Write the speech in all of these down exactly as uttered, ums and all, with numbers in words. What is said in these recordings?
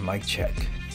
Mic check.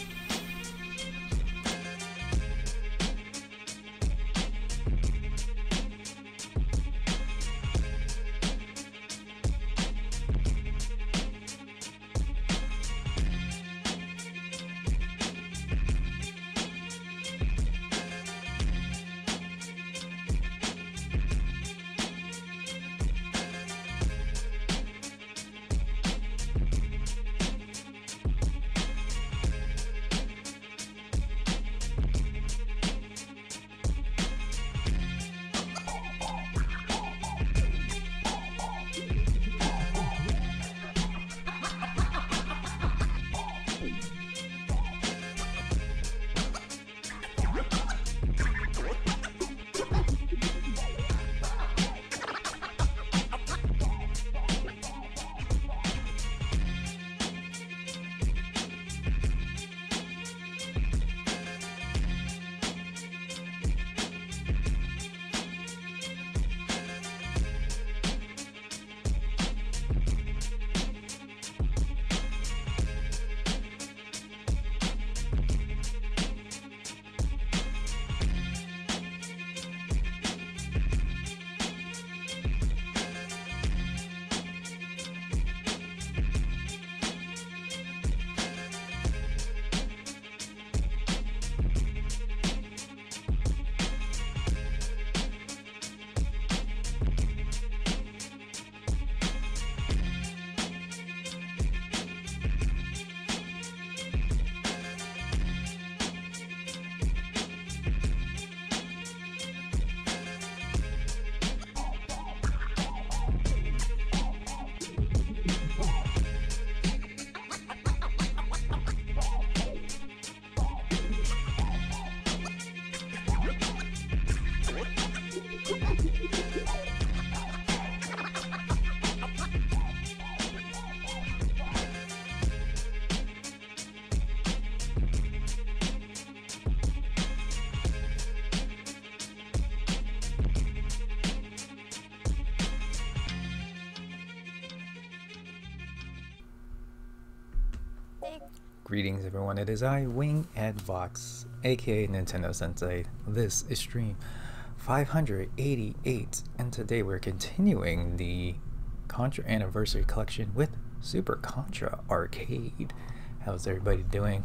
Greetings everyone, it is I, Wing Advox, aka Nintendo Sensei. This is stream five hundred eighty-eight, and today we're continuing the Contra Anniversary Collection with Super Contra Arcade. How's everybody doing?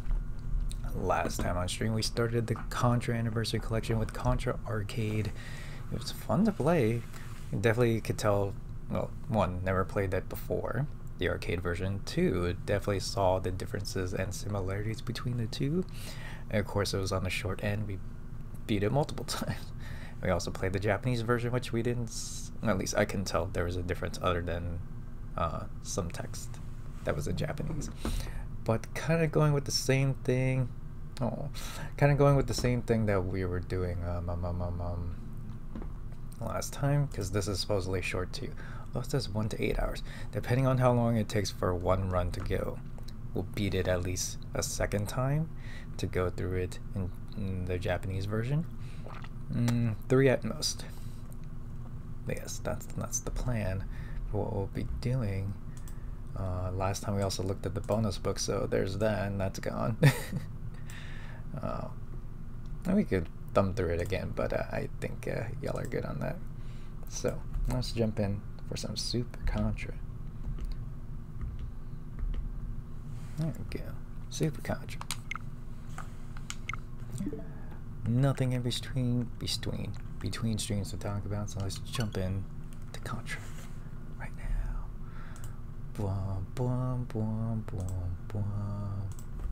Last time on stream we started the Contra Anniversary Collection with Contra Arcade. It was fun to play. You definitely could tell, well, one, never played that before. The arcade version. Two, definitely saw the differences and similarities between the two, and of course it was on the short end. We beat it multiple times. We also played the Japanese version, which we didn't, at least I can tell there was a difference other than uh, some text that was in Japanese, but kind of going with the same thing. Oh, kind of going with the same thing that we were doing um, um, um, um, um, last time, because this is supposedly short too. Well, it says one to eight hours, depending on how long it takes for one run to go. We'll beat it at least a second time to go through it in, in the Japanese version. Mm, three at most. Yes, that's that's the plan for what we'll be doing. Uh, last time we also looked at the bonus book, so there's that, and that's gone. uh, and we could thumb through it again, but uh, I think uh, y'all are good on that. So let's jump in for some Super Contra. There we go. Super Contra. Nothing in between between between streams to talk about, so let's jump in to Contra right now. Boom, boom, boom, boom, boom.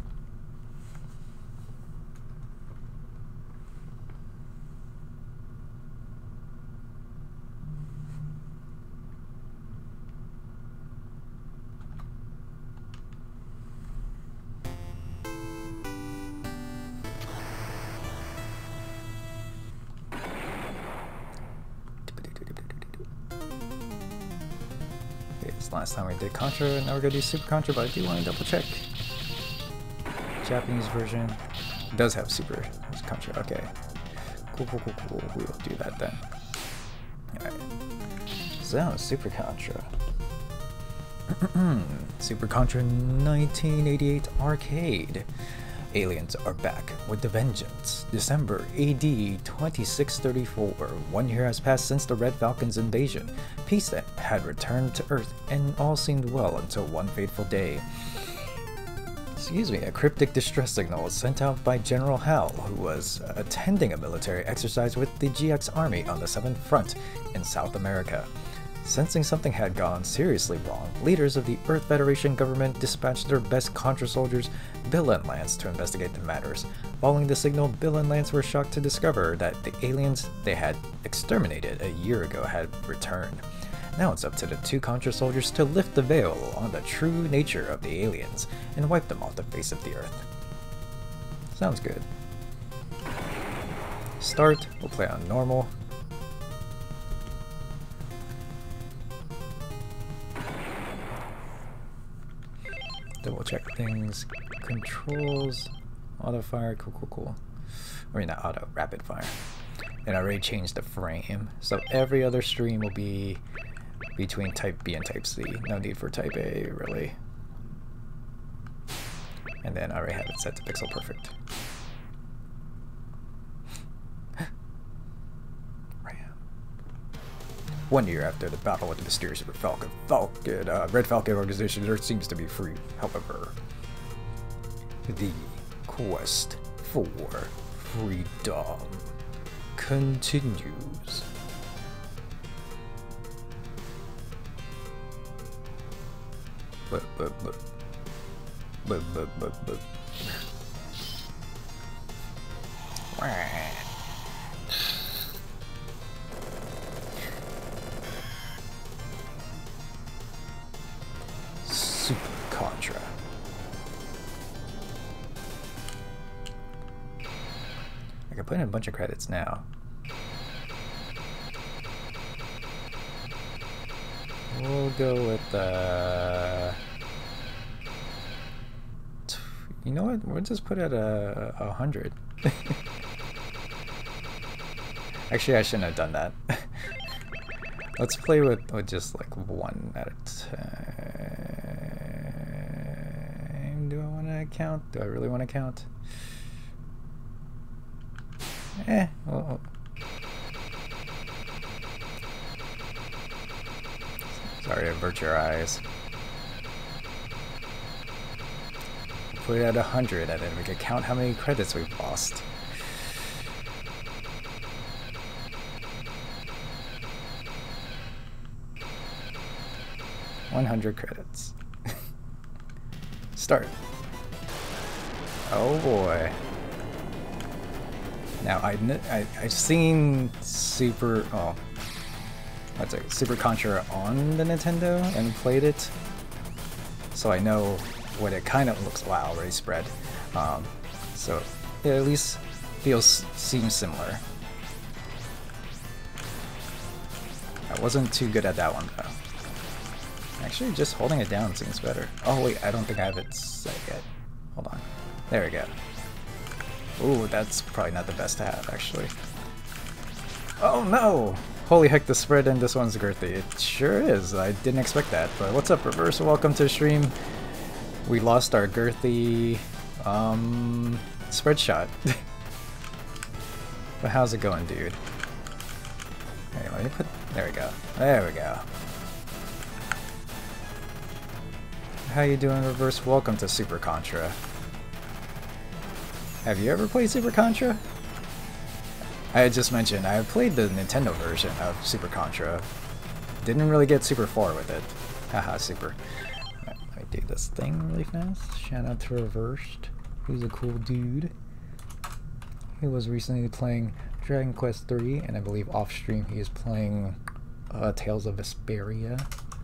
Last time we did Contra, now we're gonna do Super Contra, but I do want to double check. Japanese version does have Super Contra. Okay, cool, cool, cool, cool. We will do that then. Alright, so Super Contra. Super Contra nineteen eighty-eight Arcade. Aliens are back with a vengeance. December A D twenty-six thirty-four. One year has passed since the Red Falcon's invasion. Peace had returned to Earth, and all seemed well until one fateful day. Excuse me, a cryptic distress signal was sent out by General Hal, who was attending a military exercise with the G X Army on the seventh Front in South America. Sensing something had gone seriously wrong, leaders of the Earth Federation government dispatched their best Contra soldiers, Bill and Lance, to investigate the matters. Following the signal, Bill and Lance were shocked to discover that the aliens they had exterminated a year ago had returned. Now it's up to the two Contra soldiers to lift the veil on the true nature of the aliens and wipe them off the face of the Earth. Sounds good. Start, we'll play on normal. Double check things. Controls. Auto fire. Cool, cool, cool. Or not auto, rapid fire. And I already changed the frame. So every other stream will be between type B and type C. No need for type A, really. And then I already have it set to pixel perfect. One year after the battle with the mysterious Red Falcon, Falcon uh, Red Falcon organization, Earth seems to be free. However, the quest for freedom continues. But but but but but but but. Super Contra. I can put in a bunch of credits now. We'll go with uh you know what? We'll just put it at a, a hundred. Actually, I shouldn't have done that. Let's play with, with just like one at a time. Do I want to count? Do I really want to count? Eh. Well, sorry to avert your eyes. Put it at a hundred, and then we can count how many credits we've lost. one hundred credits. Start. Oh boy. Now I, I I've seen Super oh what's it Super Contra on the Nintendo and played it, so I know what it kind of looks. Wow, already spread. Um, so it at least feels seems similar. I wasn't too good at that one though. Actually, just holding it down seems better. Oh wait, I don't think I have it set yet. Hold on. There we go. Ooh, that's probably not the best to have, actually. Oh no! Holy heck, the spread in this one's girthy. It sure is. I didn't expect that. But what's up, Reverse? Welcome to the stream. We lost our girthy um, spread shot. But how's it going, dude? Okay, let me put... There we go. There we go. How you doing, Reverse? Welcome to Super Contra. Have you ever played Super Contra? I had just mentioned I played the Nintendo version of Super Contra. Didn't really get super far with it. Haha, super. Right, let me do this thing really fast. Shout out to Reversed, who's a cool dude. He was recently playing Dragon Quest three, and I believe off stream he is playing uh, Tales of Vesperia.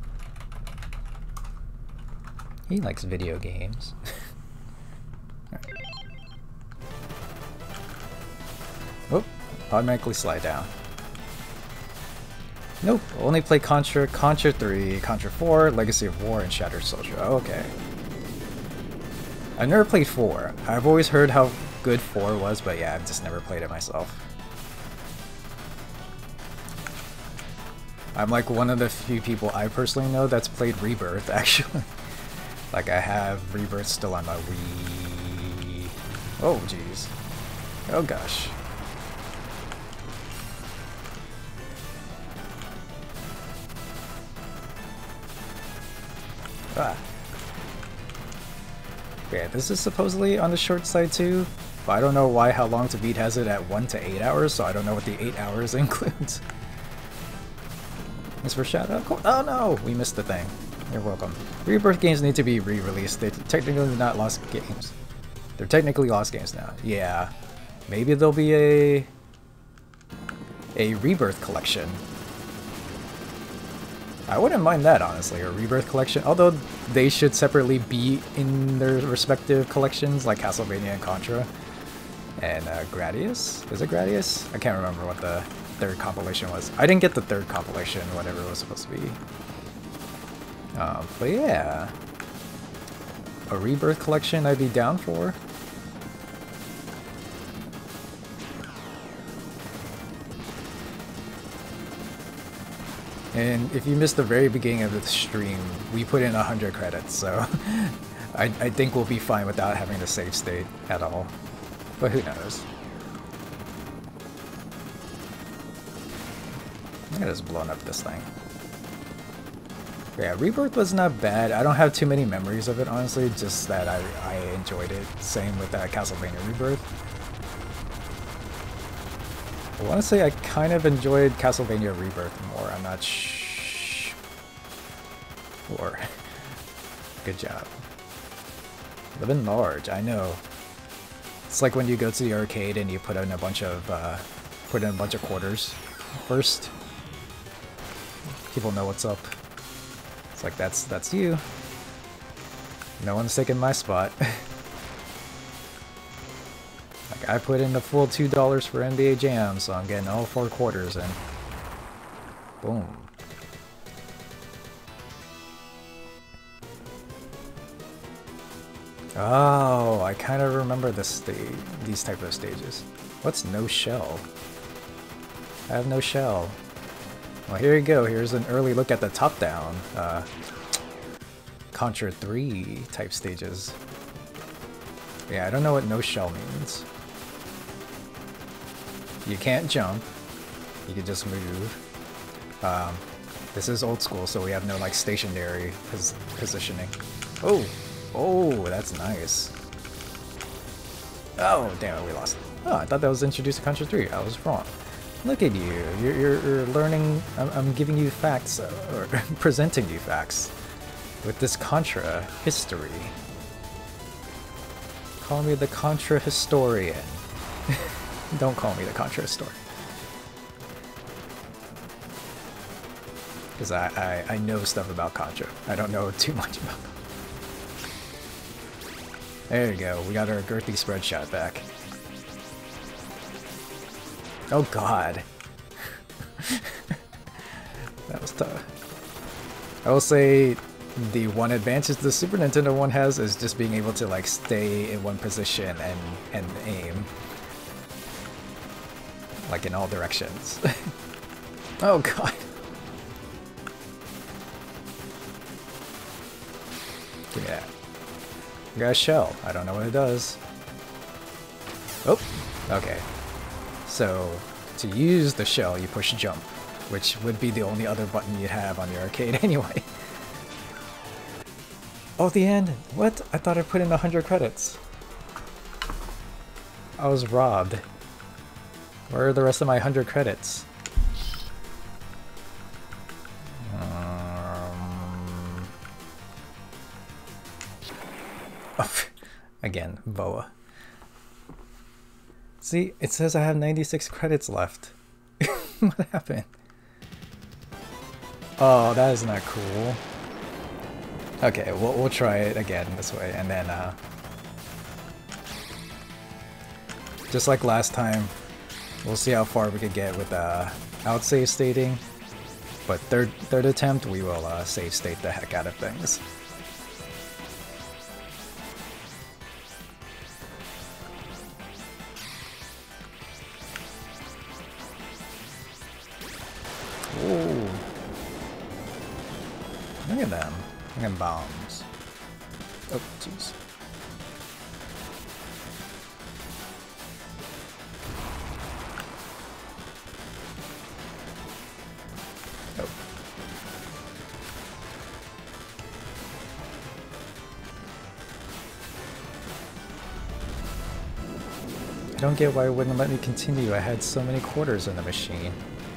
He likes video games. Right. Whoop, automatically slide down. Nope, only play Contra, Contra three, Contra four, Legacy of War, and Shattered Soldier. Okay. I've never played four. I've always heard how good four was, but yeah, I've just never played it myself. I'm like one of the few people I personally know that's played Rebirth, actually. Like, I have Rebirth still on my Wii. Oh, jeez. Oh, gosh. Ah. Yeah, this is supposedly on the short side too, but I don't know why How Long to Beat has it at one to eight hours, so I don't know what the eight hours includes. Thanks for shout out. Oh no, we missed the thing. You're welcome. Rebirth games need to be re-released. They're technically not lost games. They're technically lost games now. Yeah, maybe there'll be a a Rebirth collection. I wouldn't mind that, honestly, a Rebirth collection, although they should separately be in their respective collections, like Castlevania and Contra. And uh, Gradius? Is it Gradius? I can't remember what the third compilation was. I didn't get the third compilation, whatever it was supposed to be. Um, but yeah, a Rebirth collection I'd be down for. And if you missed the very beginning of the stream, we put in one hundred credits, so I, I think we'll be fine without having to save state at all. But who knows? I just blown up this thing. Yeah, Rebirth was not bad. I don't have too many memories of it, honestly, just that I, I enjoyed it. Same with uh, Castlevania Rebirth. I want to say I kind of enjoyed Castlevania Rebirth more. I'm not sh sure. Good job. Living large, I know. It's like when you go to the arcade and you put in a bunch of uh, put in a bunch of quarters first. People know what's up. It's like that's that's you. No one's taking my spot. Like, I put in the full two dollars for N B A Jam, so I'm getting all four quarters in. Boom. Oh, I kind of remember this stage, these type of stages. What's no shell? I have no shell. Well, here you go. Here's an early look at the top-down uh, Contra three type stages. Yeah, I don't know what no shell means. You can't jump. You can just move. Um, this is old school, so we have no like stationary pos positioning. Oh, oh, that's nice. Oh, damn it, we lost. Oh, I thought that was introduced to Contra three. I was wrong. Look at you. You're, you're, you're learning. I'm, I'm giving you facts, uh, or presenting you facts with this Contra history. Call me the Contra historian. Don't call me the Contra historian. Because I, I, I know stuff about Contra. I don't know too much about them. There you go. We got our girthy spread shot back. Oh god. That was tough. I will say the one advantage the Super Nintendo one has is just being able to like stay in one position and, and aim. Like in all directions. Oh god. Give me that. I got a shell. I don't know what it does. Oh, okay. So, to use the shell, you push jump, which would be the only other button you'd have on the arcade anyway. Oh, the end! What? I thought I put in one hundred credits. I was robbed. Where are the rest of my one hundred credits? Um... Oh, again, Boa. See, it says I have ninety-six credits left. What happened? Oh, that is not cool. Okay, we'll, we'll try it again this way, and then, uh... just like last time, we'll see how far we could get with, uh, outsave stating. But third, third attempt, we will, uh, save state the heck out of things. Ooh. Look at them. Look at bombs. Oh, jeez. Oh. I don't get why it wouldn't let me continue. I had so many quarters in the machine.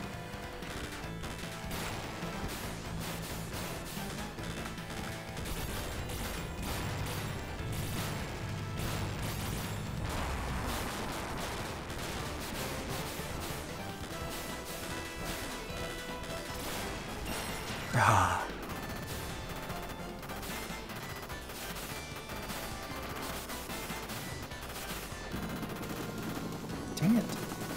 Ah. Dang it.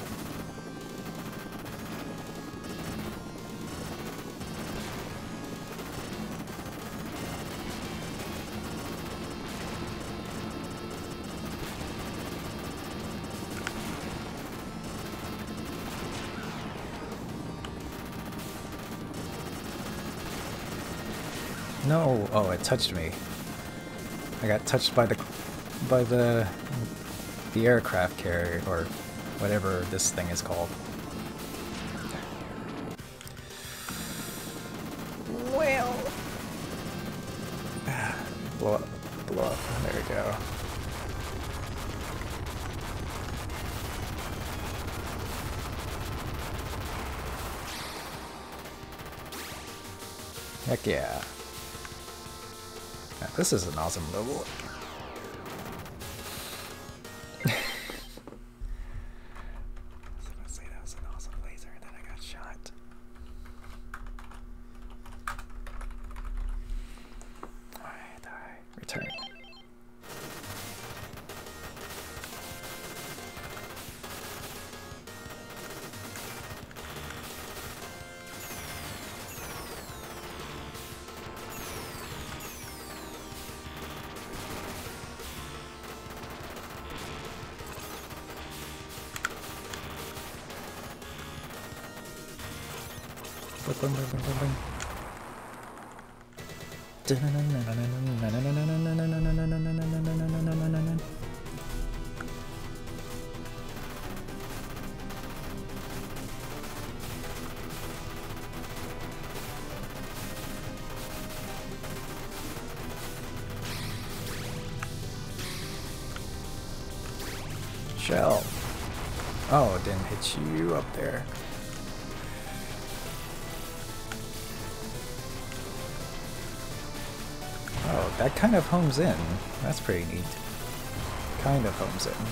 No, oh, it touched me. I got touched by the by the the aircraft carrier or whatever this thing is called. Well, blow up, blow up. There we go. Heck yeah. This is an awesome level. I was gonna say that was an awesome laser and then I got shot. Alright, alright. Return. Shell. Oh, it didn't hit you up there. Oh, that kind of homes in. That's pretty neat. Kind of homes in.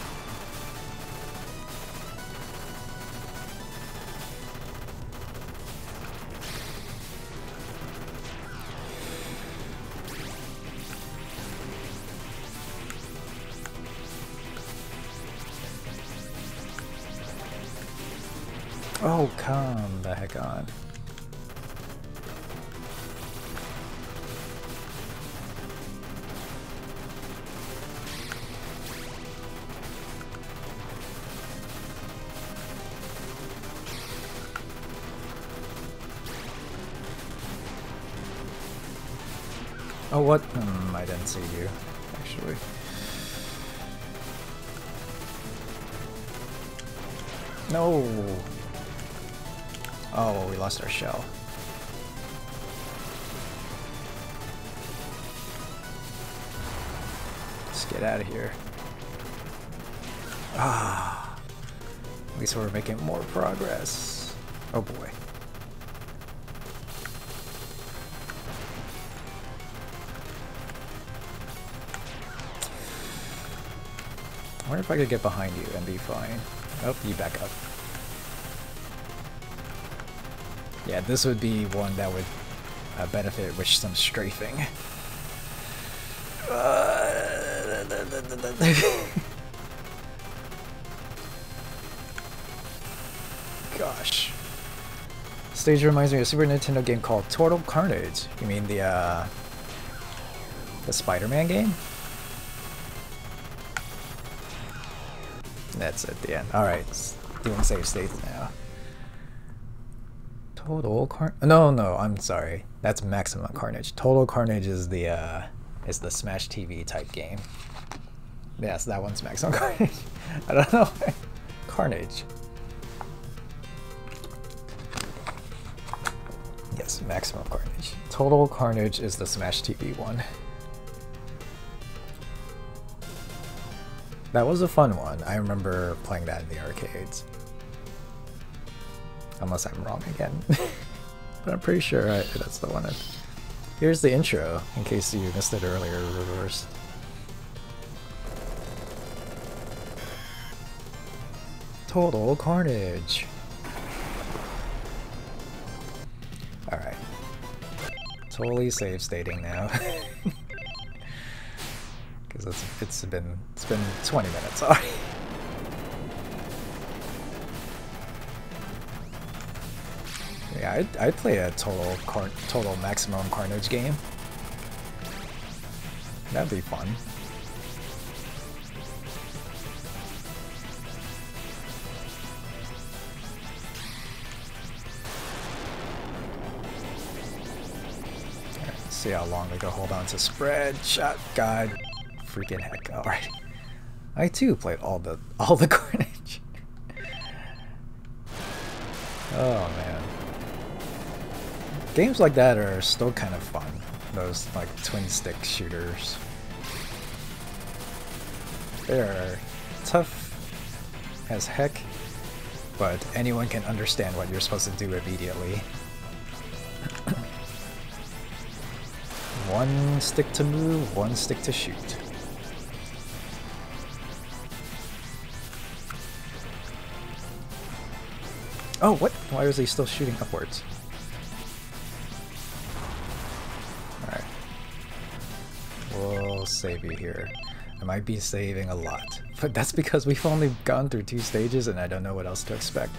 Oh, come the heck on. Oh, what? Hmm, I didn't see you, actually. No! Oh, well, we lost our shell. Let's get out of here. Ah! At least we're making more progress. Oh boy. I wonder if I could get behind you and be fine. Oh, you back up. Yeah, this would be one that would uh, benefit with some strafing. Gosh. Stage reminds me of a Super Nintendo game called Total Carnage. You mean the, uh... the Spider-Man game? That's at the end. Alright, doing save states now. Total Carnage? No, no, I'm sorry. That's Maximum Carnage. Total Carnage is the uh, is the Smash T V type game. Yes, that one's Maximum Carnage. I don't know. Carnage. Yes, Maximum Carnage. Total Carnage is the Smash T V one. That was a fun one. I remember playing that in the arcades. Unless I'm wrong again. But I'm pretty sure I, that's the one. I, here's the intro, in case you missed it earlier, reversed. Total Carnage. Alright. Totally save stating now. Because it's it's been it's been twenty minutes already. Yeah, I'd, I'd play a total car total Maximum Carnage game. That'd be fun. Alright, see how long we can hold on to spread. Shot, God, freaking heck! All right, I too played all the all the Carnage. Oh man. Games like that are still kind of fun. Those like twin stick shooters. They're tough as heck, but anyone can understand what you're supposed to do immediately. One stick to move, one stick to shoot. Oh, what? Why was he still shooting upwards? Alright. We'll save you here. I might be saving a lot, but that's because we've only gone through two stages and I don't know what else to expect.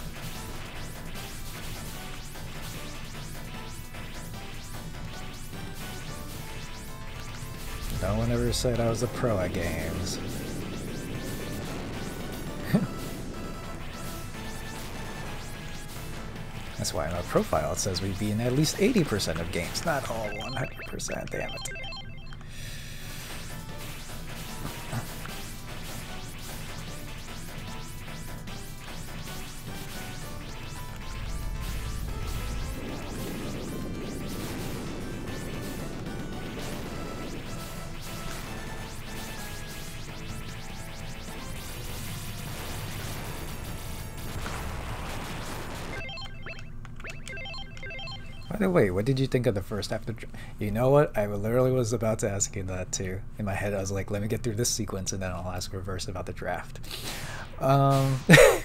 No one ever said I was a pro at games. That's why in our profile it says we beat in at least eighty percent of games, not all one hundred percent, damn it. By the way, what did you think of the first after? You know what? I literally was about to ask you that too. In my head, I was like, let me get through this sequence and then I'll ask reverse about the draft. Um, a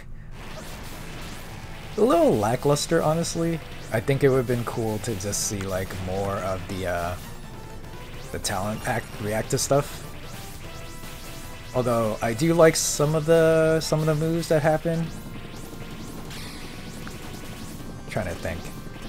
little lackluster, honestly. I think it would have been cool to just see like more of the uh, the talent act react to stuff. Although I do like some of the some of the moves that happen. I'm trying to think.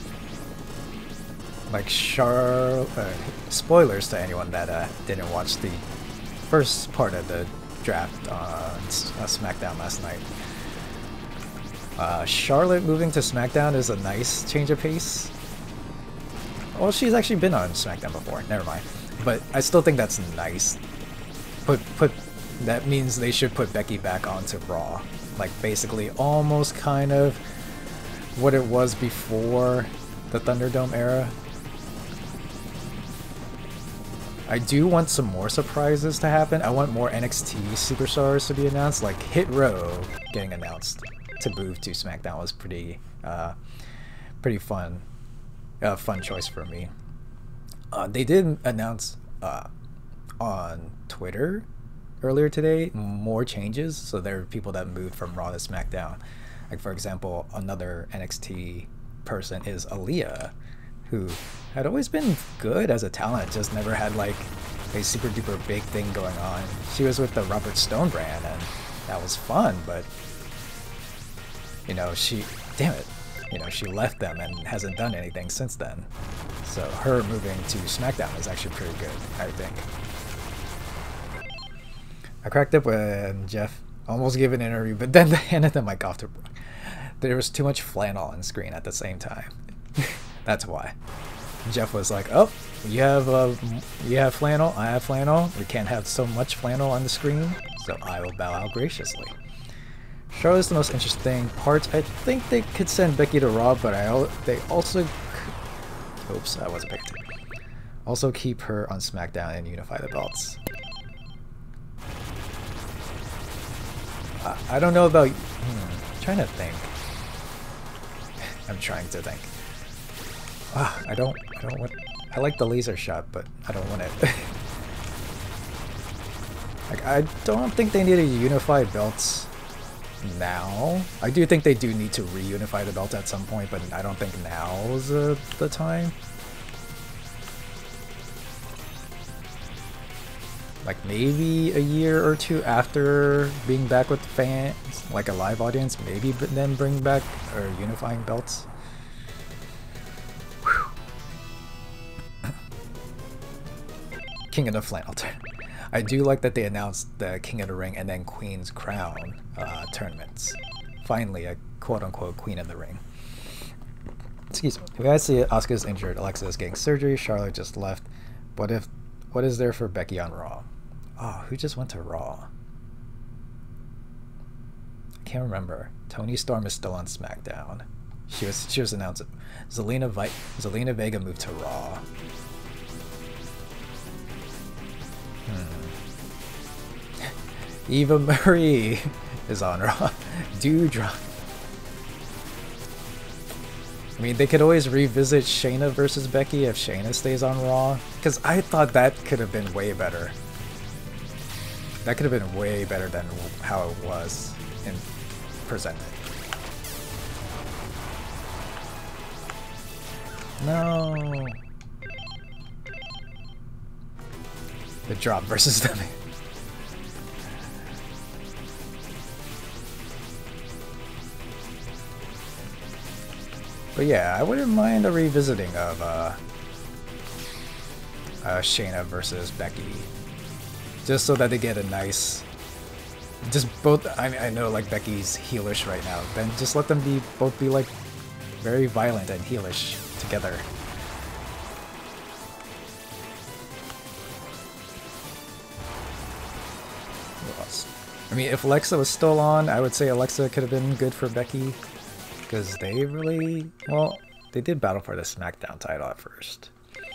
Like Char uh, spoilers to anyone that uh, didn't watch the first part of the draft on uh, SmackDown last night. Uh, Charlotte moving to SmackDown is a nice change of pace. Well, she's actually been on SmackDown before. Never mind. But I still think that's nice. Put put that means they should put Becky back onto Raw, like basically almost kind of what it was before the Thunderdome era. I do want some more surprises to happen. I want more N X T superstars to be announced, like Hit Row getting announced to move to SmackDown was pretty, uh, pretty fun, uh, fun choice for me. Uh, they did announce uh, on Twitter earlier today more changes, so there are people that moved from Raw to SmackDown. Like for example, another N X T person is Aaliyah, who had always been good as a talent, just never had like a super duper big thing going on. She was with the Robert Stone brand and that was fun, but you know, she, damn it, you know, she left them and hasn't done anything since then. So her moving to SmackDown is actually pretty good, I think. I cracked up when Jeff almost gave an interview, but then they handed the mic off to Brooke. There was too much flannel on screen at the same time. That's why. Jeff was like, "Oh, you have uh, you have flannel. I have flannel. We can't have so much flannel on the screen, so I will bow out graciously." Charlotte's the most interesting part. I think they could send Becky to Raw, but I al they also oops, I wasn't paying attention. Also keep her on SmackDown and unify the belts. I, I don't know about. Hmm, I'm trying to think. I'm trying to think. Ah, I don't. I don't want. I like the laser shot, but I don't want it. Like, I don't think they need to unify belts now. I do think they do need to reunify the belt at some point, but I don't think now is uh, the time. Like maybe a year or two after being back with the fans, like a live audience, maybe then bring back or unifying belts. Whew. King of the Flannel turn. I do like that they announced the King of the Ring and then Queen's Crown uh, tournaments. Finally, a quote-unquote Queen of the Ring. Excuse me. If you guys see it, Asuka's injured, Alexa is getting surgery, Charlotte just left. What if? What is there for Becky on Raw? Oh, who just went to Raw? I can't remember. Toni Storm is still on SmackDown. She was she was announced. Zelina Vi Zelina Vega moved to Raw. Hmm. Eva Marie is on Raw. Doudrop. I mean, they could always revisit Shayna versus Becky if Shayna stays on Raw, because I thought that could have been way better. That could have been way better than how it was in presented. No. The drop versus them. But yeah, I wouldn't mind a revisiting of uh, uh, Shayna versus Becky, just so that they get a nice, just both. I I know like Becky's heelish right now, then just let them be both be like very violent and heelish together. Who else? I mean, if Alexa was still on, I would say Alexa could have been good for Becky. Because they really, well, they did battle for the SmackDown title at first.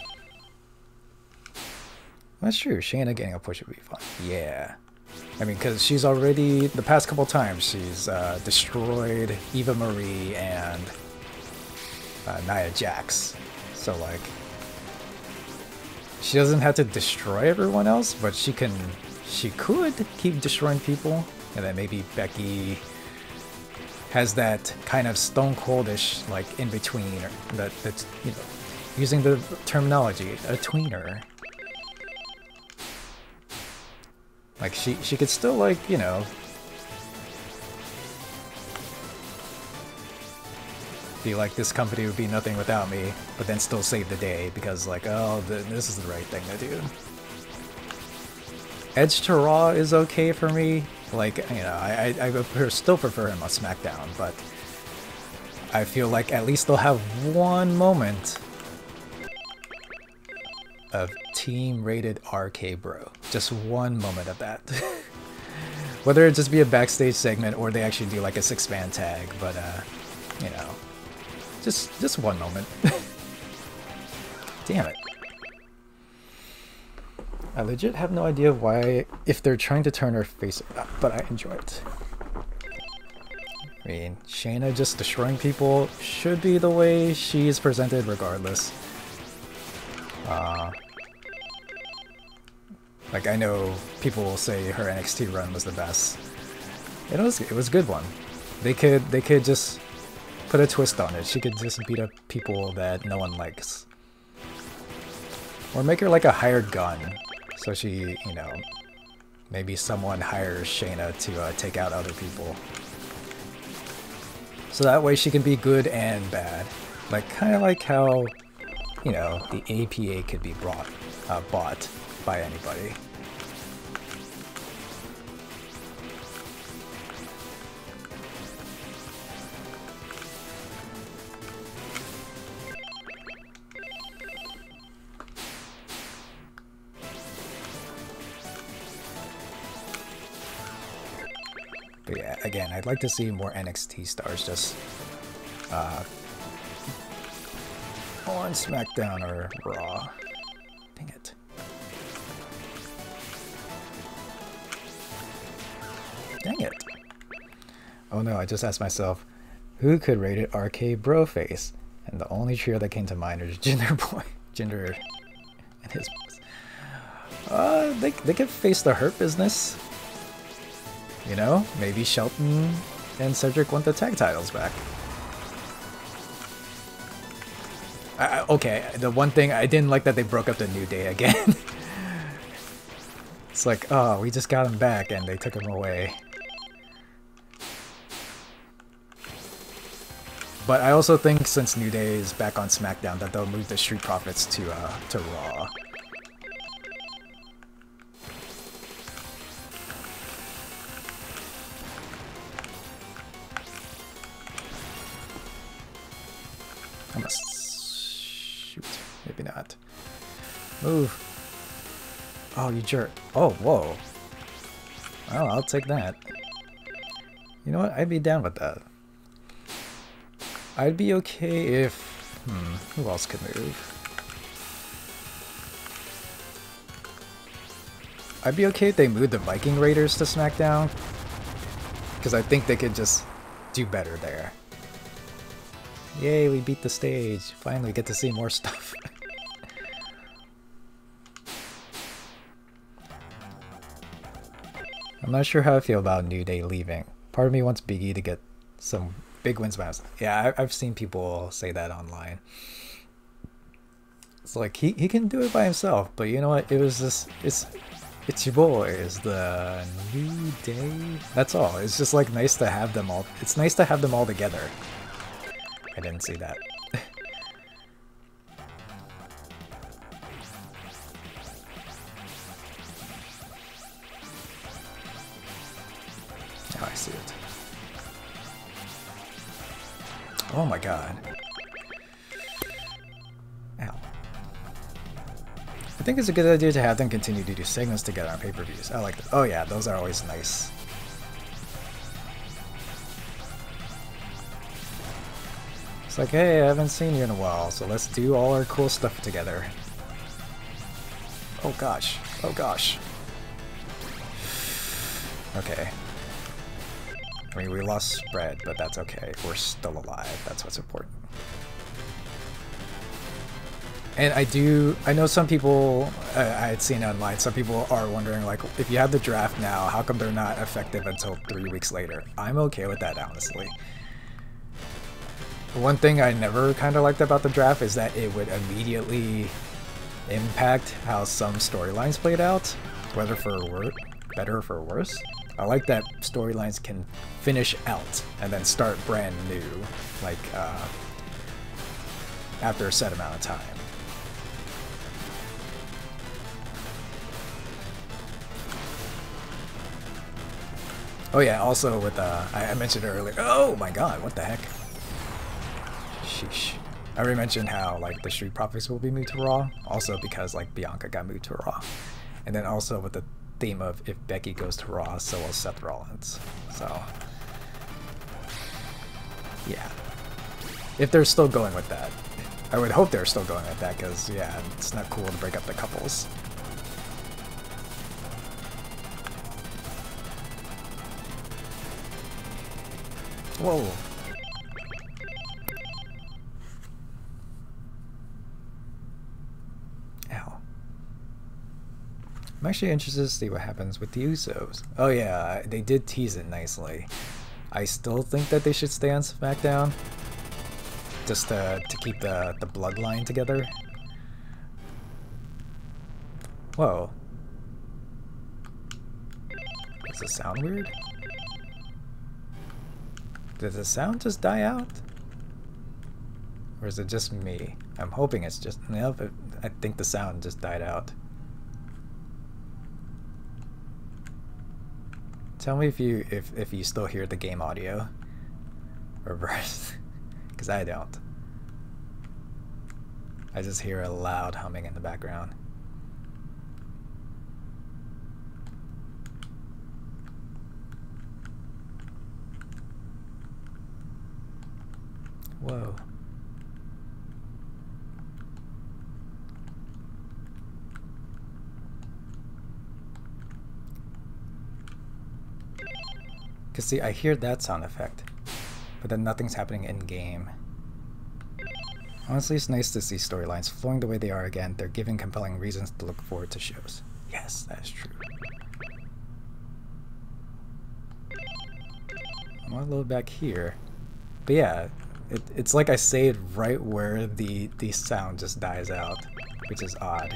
That's true, Shayna getting a push would be fun. Yeah. I mean, because she's already, the past couple times, she's uh, destroyed Eva Marie and uh, Nia Jax. So, like, she doesn't have to destroy everyone else, but she can, she could keep destroying people. And then maybe Becky has that kind of Stone Coldish, like, in between, that that's, you know, using the terminology, a tweener. Like, she she could still, like, you know, be like, this company would be nothing without me, but then still save the day because, like, oh, the, this is the right thing to do. Edge to Raw is okay for me. Like, you know, I, I, I still prefer him on SmackDown, but I feel like at least they'll have one moment of team-rated R K Bro. Just one moment of that. Whether it just be a backstage segment or they actually do like a six-man tag, but, uh, you know, just, just one moment. Damn it. I legit have no idea why, if they're trying to turn her face up, but I enjoy it. I mean, Shayna just destroying people should be the way she is presented regardless. Uh, like, I know people will say her N X T run was the best. It was, it was a good one. They could, they could just put a twist on it. She could just beat up people that no one likes. Or make her like a hired gun. So she, you know, maybe someone hires Shayna to uh, take out other people. So that way she can be good and bad. Like, kind of like how, you know, the A P A could be brought, uh, bought by anybody. But yeah, again, I'd like to see more N X T stars just uh, on SmackDown or Raw. Dang it. Dang it. Oh no, I just asked myself, who could rate it R K Broface? And the only trio that came to mind is Jinder Boy. Jinder and his boys. Uh, they, they could face the Hurt Business. You know, maybe Shelton and Cedric want the tag titles back. I, okay, the one thing I didn't like that they broke up the New Day again. It's like, oh, we just got him back and they took him away. But I also think since New Day is back on SmackDown that they'll move the Street Profits to uh, to Raw. I must shoot. Maybe not. Move. Oh, you jerk. Oh, whoa. Oh, I'll take that. You know what? I'd be down with that. I'd be okay if... Hmm, who else could move? I'd be okay if they moved the Viking Raiders to SmackDown. Because I think they could just do better there. Yay, we beat the stage. Finally get to see more stuff. I'm not sure how I feel about New Day leaving. Part of me wants Big E to get some big wins by himself. Yeah, I, I've seen people say that online. It's like, he, he can do it by himself, but you know what? It was just, it's, it's your boys, the New Day. That's all. It's just like nice to have them all. It's nice to have them all together. I didn't see that. Now I see it. Oh my god. Ow. I think it's a good idea to have them continue to do segments together on pay-per-views. I like that. Oh yeah, those are always nice. It's like, hey, I haven't seen you in a while, so let's do all our cool stuff together. Oh gosh. Oh gosh. Okay. I mean, we lost spread, but that's okay. We're still alive. That's what's important. And I do, I know some people, uh, I had seen online, some people are wondering, like, if you have the draft now, how come they're not effective until three weeks later? I'm okay with that, honestly. One thing I never kind of liked about the draft is that it would immediately impact how some storylines played out, whether for wor- better or for worse. I like that storylines can finish out and then start brand new, like uh, after a set amount of time. Oh yeah, also with, uh, I, I mentioned earlier, oh my god, what the heck? Sheesh. I already mentioned how, like, the Street Profits will be moved to Raw, also because, like, Bianca got moved to Raw. And then also with the theme of if Becky goes to Raw, so will Seth Rollins. So, yeah. If they're still going with that. I would hope they're still going with that, because, yeah, it's not cool to break up the couples. Whoa. Ow. I'm actually interested to see what happens with the Usos. Oh yeah, they did tease it nicely. I still think that they should stay on SmackDown. Just to, to keep the, the bloodline together. Whoa. Does it sound weird? Did the sound just die out? Or is it just me? I'm hoping it's just... Nope, it, I think the sound just died out. Tell me if you if, if you still hear the game audio. Reverse. Because I don't. I just hear a loud humming in the background. Whoa. Cause see, I hear that sound effect, but then nothing's happening in game. Honestly, it's nice to see storylines flowing the way they are again. They're giving compelling reasons to look forward to shows. Yes, that is true. I'm gonna load back here. But yeah, it, it's like I saved right where the, the sound just dies out, which is odd.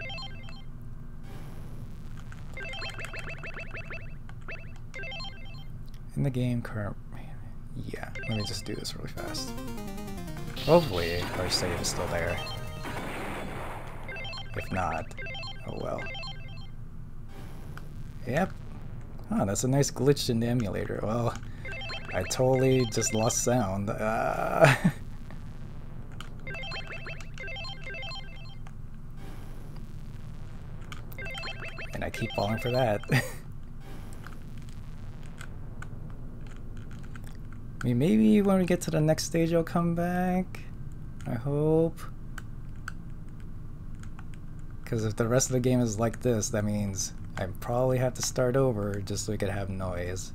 In the game, current... Yeah, let me just do this really fast. Hopefully our save is still there. If not, oh well. Yep. Oh, that's a nice glitch in the emulator. Well, I totally just lost sound. Uh... and I keep falling for that. I mean, maybe when we get to the next stage I'll come back. I hope. Because if the rest of the game is like this, that means I probably have to start over just so we could have noise.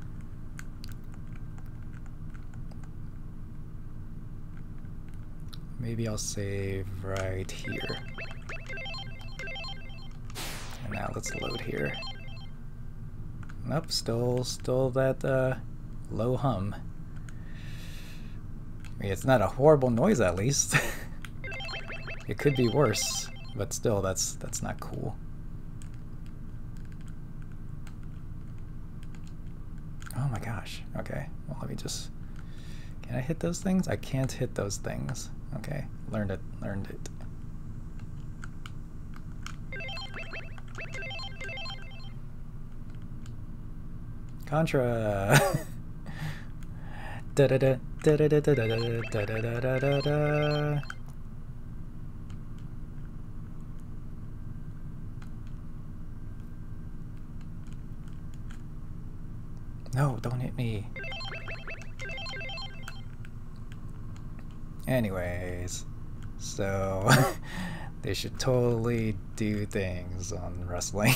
Maybe I'll save right here. And now let's load here. Nope, still, still that uh, low hum. I mean, it's not a horrible noise, at least. It could be worse, but still, that's that's not cool. Oh my gosh. Okay. Well, let me just. Can I hit those things? I can't hit those things. Okay. Learned it. Learned it. Contra. Da da da da da da da da da da da da da. No, don't hit me. Anyways, so they should totally do things on wrestling.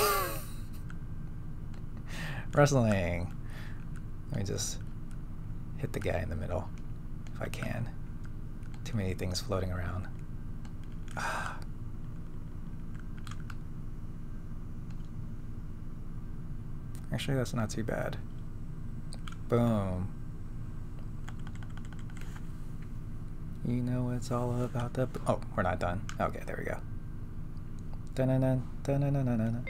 Wrestling. Let me just hit the guy in the middle if I can. Too many things floating around. Ah. Actually, that's not too bad. Boom. You know it's all about the... Oh, we're not done. Okay, there we go. Dun-dun-dun, dun-dun-dun-dun-dun.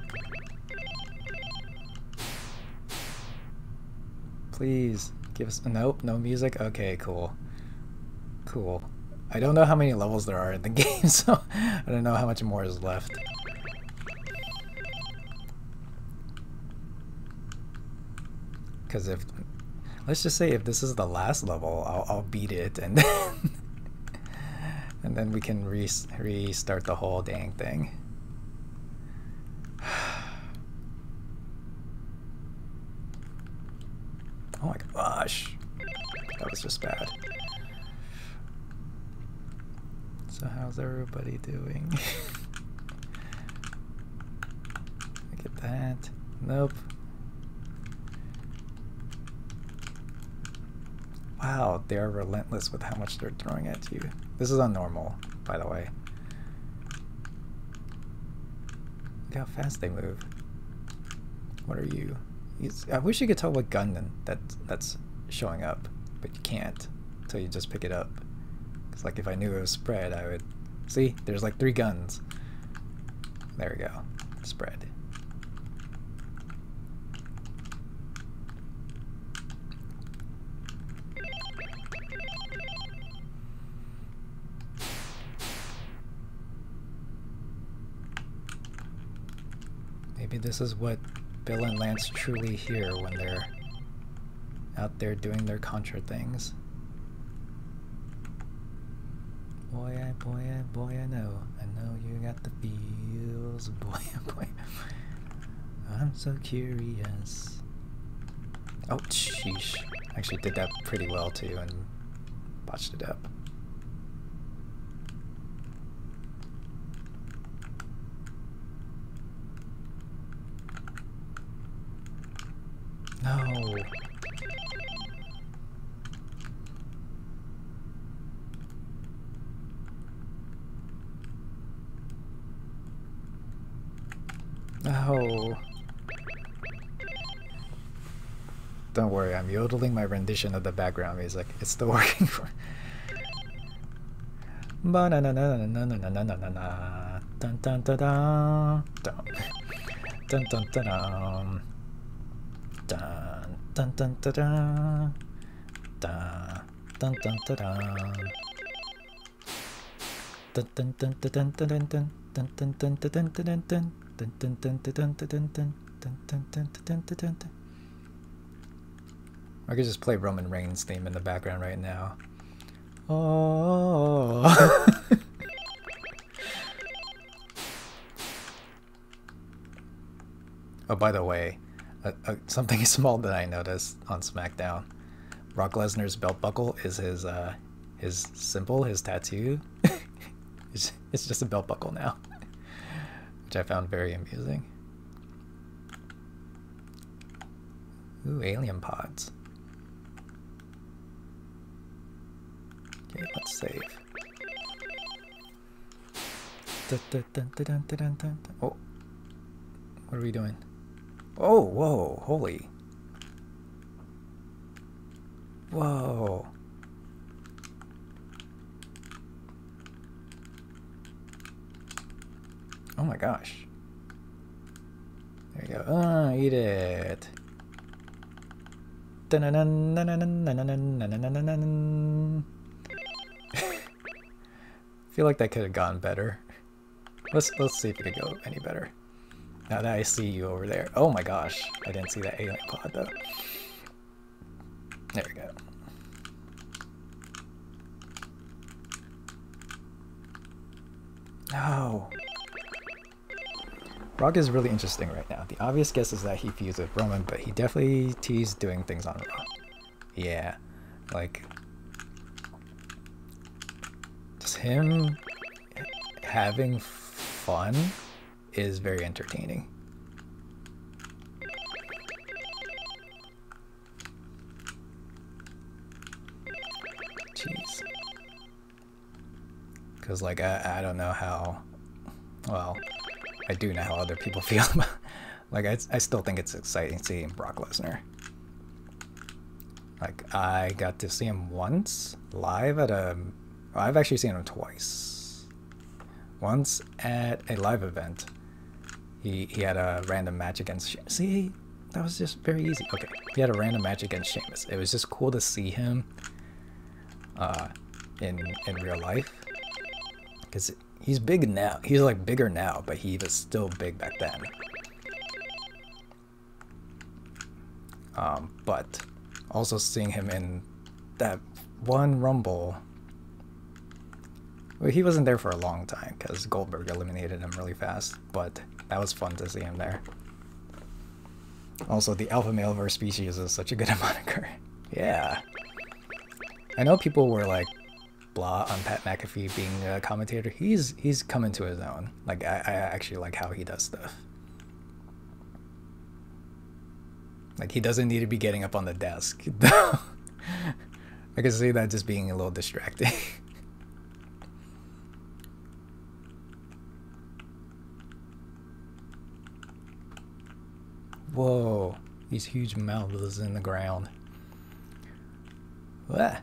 Please, give us... Nope, no music? Okay, cool. Cool. I don't know how many levels there are in the game, so I don't know how much more is left. Because if... Let's just say if this is the last level, I'll, I'll beat it, and then... and then we can re restart the whole dang thing. Oh my gosh. That was just bad. So how's everybody doing? I get that. Nope. Wow, they're relentless with how much they're throwing at you. This is on normal, by the way. Look how fast they move. What are you? He's, I wish you could tell what gun that that's showing up, but you can't until you just pick it up. Because like if I knew it was spread, I would... See? There's like three guns. There we go. Spread. Maybe this is what Bill and Lance truly hear when they're out there doing their Contra things. Boy, I, boy, I, boy, I know. I know you got the feels. Boy, oh boy. I'm so curious. Oh, sheesh. Actually did that pretty well too, and botched it up. No. No. Don't worry, I'm yodeling my rendition of the background music. It's still working for. Ba na na na na na na na na na na. Dun dun dun dun. Dun dun dun dun dun. Dun dun dun dun dun. Dun dun dun dun. Dun dun dun dun dun dun dun. Dun dun dun dun dun dun dun. Dun dun dun dun dun dun dun dun. Dun dun dun dun dun dun dun. I could just play Roman Reigns' theme in the background right now. Oh. Oh, by the way, uh, uh, something small that I noticed on SmackDown: Brock Lesnar's belt buckle is his uh, his symbol, his tattoo. it's, it's just a belt buckle now, which I found very amusing. Ooh, alien pods. Okay, let's save. Dun, dun, dun, dun, dun, dun, dun. Oh, what are we doing? Oh, whoa, holy. Whoa. Oh my gosh. There you go. Ah, eat it. I feel like that could have gone better. Let's let's see if it could go any better. Now that I see you over there. Oh my gosh, I didn't see that alien pod though. There we go. No. Brock is really interesting right now. The obvious guess is that he fused with Roman, but he definitely teased doing things on Raw. Yeah, like just him having fun is very entertaining. Jeez. Because like I, I don't know how, well, I do know how other people feel about, like I, I still think it's exciting seeing Brock Lesnar. Like I got to see him once live at a, well, I've actually seen him twice. Once at a live event. He, he had a random match against, She see, that was just very easy. Okay, he had a random match against Sheamus. It was just cool to see him uh, in in real life. Because he's big now. He's like bigger now, but he was still big back then. Um, but also seeing him in that one Rumble. Well, he wasn't there for a long time because Goldberg eliminated him really fast, but that was fun to see him there. Also, the alpha male of our species is such a good moniker. Yeah. I know people were like, blah on Pat McAfee being a commentator. He's he's coming to his own. Like I, I actually like how he does stuff. Like he doesn't need to be getting up on the desk. I can see that just being a little distracting. Whoa, these huge mouths in the ground. Ah.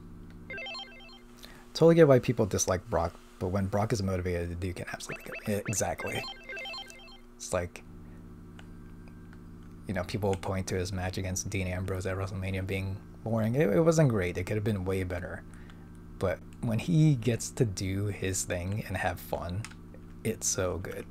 Totally get why people dislike Brock, but when Brock is motivated, the dude can absolutely get it. Exactly. It's like, you know, people point to his match against Dean Ambrose at WrestleMania being boring. It, it wasn't great. It could have been way better. But when he gets to do his thing and have fun, it's so good.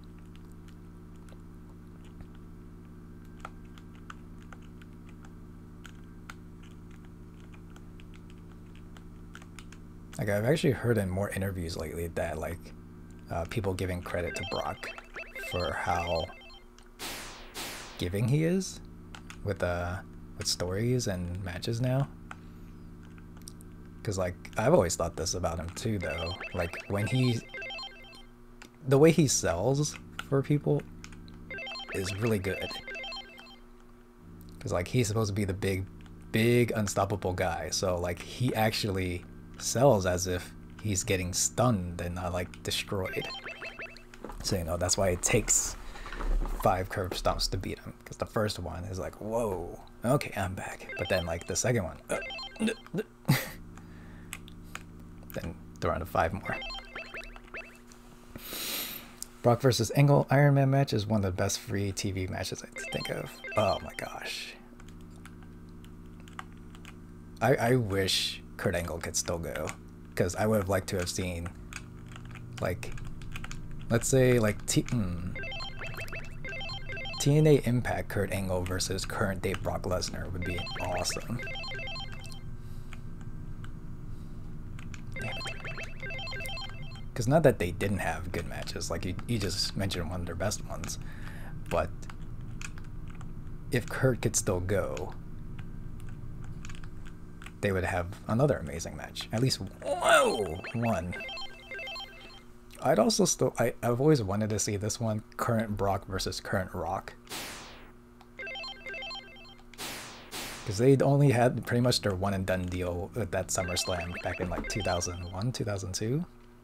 Like I've actually heard in more interviews lately that like uh, people giving credit to Brock for how giving he is with uh with stories and matches now. Because, like, I've always thought this about him too, though. Like, when he... The way he sells for people is really good. Because, like, he's supposed to be the big, big, unstoppable guy. So, like, he actually sells as if he's getting stunned and not, like, destroyed. So, you know, that's why it takes five curb stomps to beat him. Because the first one is like, whoa, okay, I'm back. But then, like, the second one... Uh, then throw in five more. Brock versus Angle Iron Man match is one of the best free T V matches I think of. Oh my gosh. I, I wish Kurt Angle could still go. Because I would have liked to have seen, like, let's say, like, T, mm, T N A Impact Kurt Angle versus current day Brock Lesnar would be awesome. Because not that they didn't have good matches, like you, you just mentioned one of their best ones, but if Kurt could still go, they would have another amazing match. At least, whoa, one. I'd also still, I, I've always wanted to see this one, current Brock versus current Rock. Because they'd only had pretty much their one and done deal with that SummerSlam back in like two thousand one, two thousand two.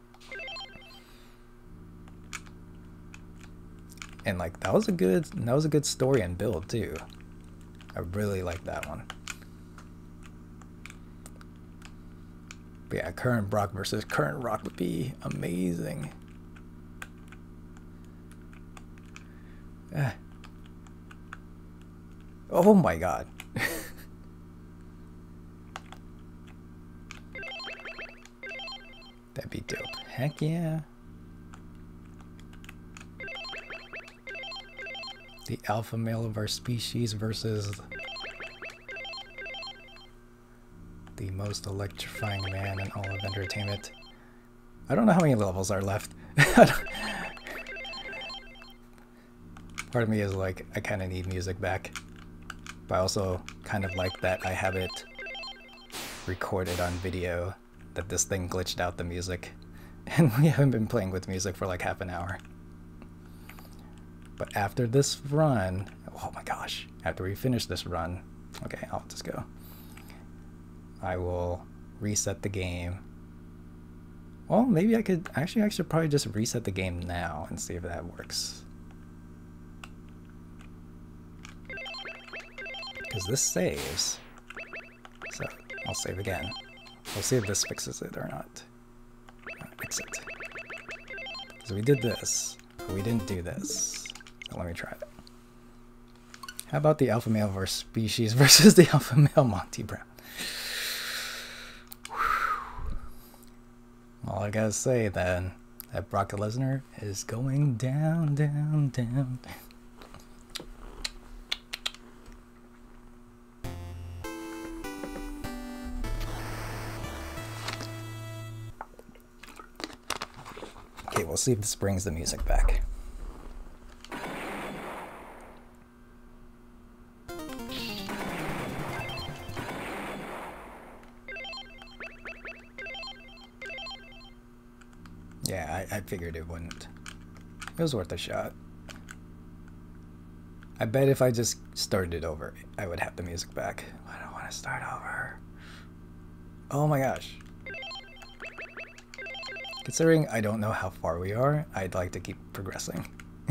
And like that was a good that was a good story and build too. I really like that one. But yeah, current Brock versus current Rock would be amazing. Ah. Oh my god. That'd be dope. Heck yeah. The alpha male of our species versus the most electrifying man in all of entertainment. I don't know how many levels are left. Part of me is like, I kind of need music back. But I also kind of like that I have it recorded on video, that this thing glitched out the music. And we haven't been playing with music for like half an hour. But after this run, oh my gosh, after we finish this run, okay, I'll just go. I will reset the game. Well, maybe I could, actually I should probably just reset the game now and see if that works. Because this saves. So I'll save again. We'll see if this fixes it or not. Fix it. So we did this, but we didn't do this. So let me try it. How about the alpha male of our species versus the alpha male Monty Brown? All I gotta say then, that Brock Lesnar is going down, down, down. Okay, we'll see if this brings the music back. Yeah, I, I figured it wouldn't. It was worth a shot. I bet if I just started it over, I would have the music back. I don't want to start over. Oh my gosh. Considering I don't know how far we are, I'd like to keep progressing.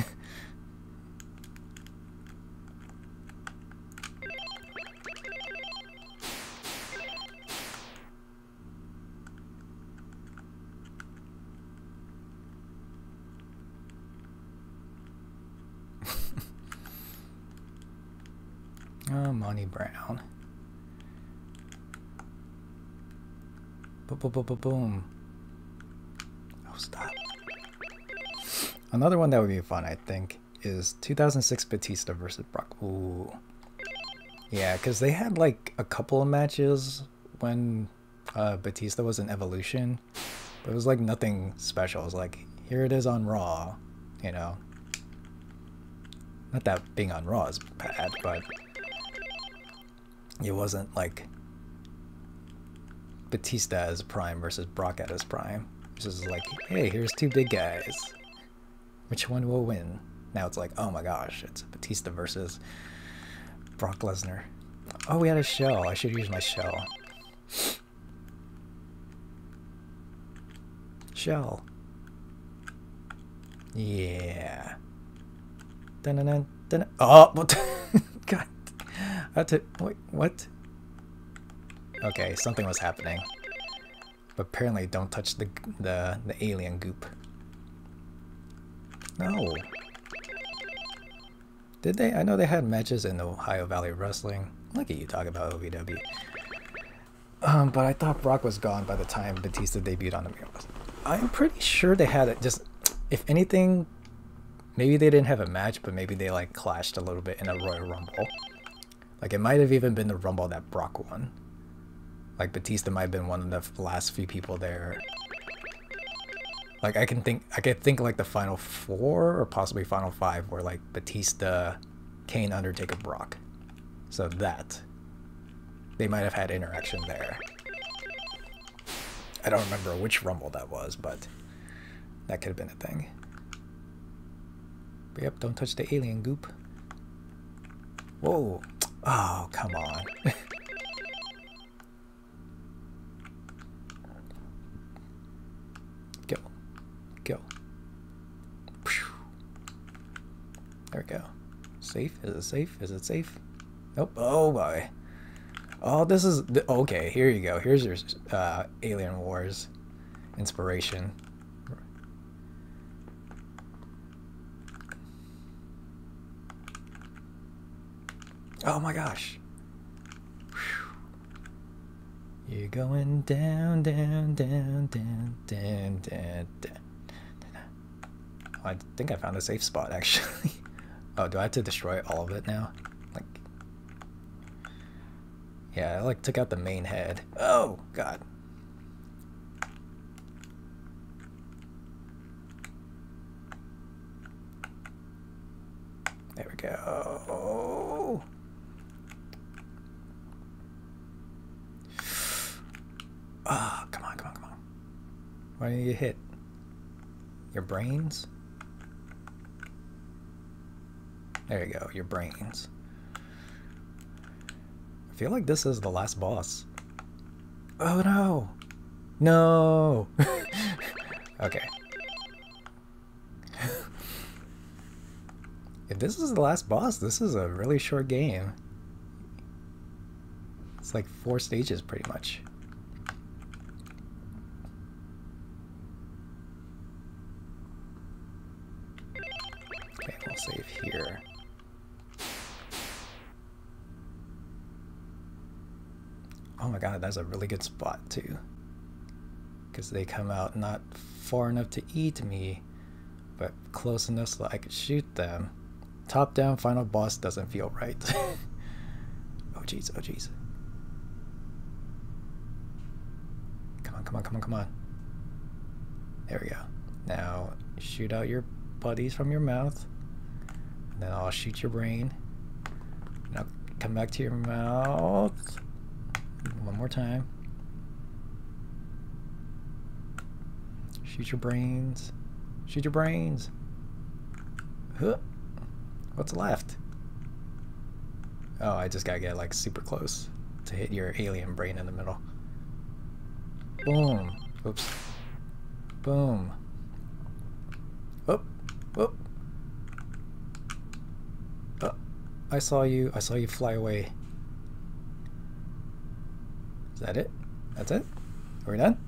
Oh, Monty Brown. Boom, boom, boom, boom, boom. Oh, stop. Another one that would be fun, I think, is two thousand six Batista versus Brock. Ooh. Yeah, because they had like a couple of matches when uh, Batista was in Evolution, but it was like nothing special. It was like, here it is on Raw, you know. Not that being on Raw is bad, but it wasn't like Batista as Prime versus Brock at his Prime. Which is like, hey, here's two big guys. Which one will win? Now it's like, oh my gosh, it's Batista versus Brock Lesnar. Oh, we had a shell. I should use my shell. Shell. Yeah. Dun dun dun dun. Oh, what? God. I had to. Wait, what? Okay, something was happening. But apparently, don't touch the the the alien goop. No. Did they? I know they had matches in Ohio Valley Wrestling. Look at you talking about O V W. Um, but I thought Brock was gone by the time Batista debuted on the main roster. I'm pretty sure they had it. Just, if anything, maybe they didn't have a match, but maybe they like clashed a little bit in a Royal Rumble. Like it might have even been the Rumble that Brock won. Like Batista might have been one of the last few people there. Like I can think, I could think like the final four or possibly final five were like Batista, Kane, Undertaker, Brock. So that they might have had interaction there. I don't remember which Rumble that was, but that could have been a thing. But yep, don't touch the alien goop. Whoa. Oh, come on. Go. Go. There we go. Safe? Is it safe? Is it safe? Nope. Oh boy. Oh, this is... The, okay, here you go. Here's your uh, Alien Wars inspiration. Oh my gosh. Whew. You're going down, down, down, down, down, down, down. Oh, I think I found a safe spot, actually. Oh, do I have to destroy all of it now? Like... Yeah, I like took out the main head. Oh, God. There we go. Ah, oh, come on, come on, come on. Why didn't you hit? Your brains? There you go, your brains. I feel like this is the last boss. Oh no! No! Okay. If this is the last boss, this is a really short game. It's like four stages pretty much. Okay, we'll save here. Oh my god, that's a really good spot too. Because they come out not far enough to eat me, but close enough so I could shoot them. Top down final boss doesn't feel right. Oh jeez, oh jeez. Come on, come on, come on, come on. There we go. Now shoot out your buddies from your mouth. And then I'll shoot your brain. Now come back to your mouth. One more time. Shoot your brains. Shoot your brains. Huh. What's left? Oh, I just gotta get like super close to hit your alien brain in the middle. Boom. Oops. Boom. Oh. Oh. Oh. I saw you. I saw you fly away. Is that it? That's it? Are we done?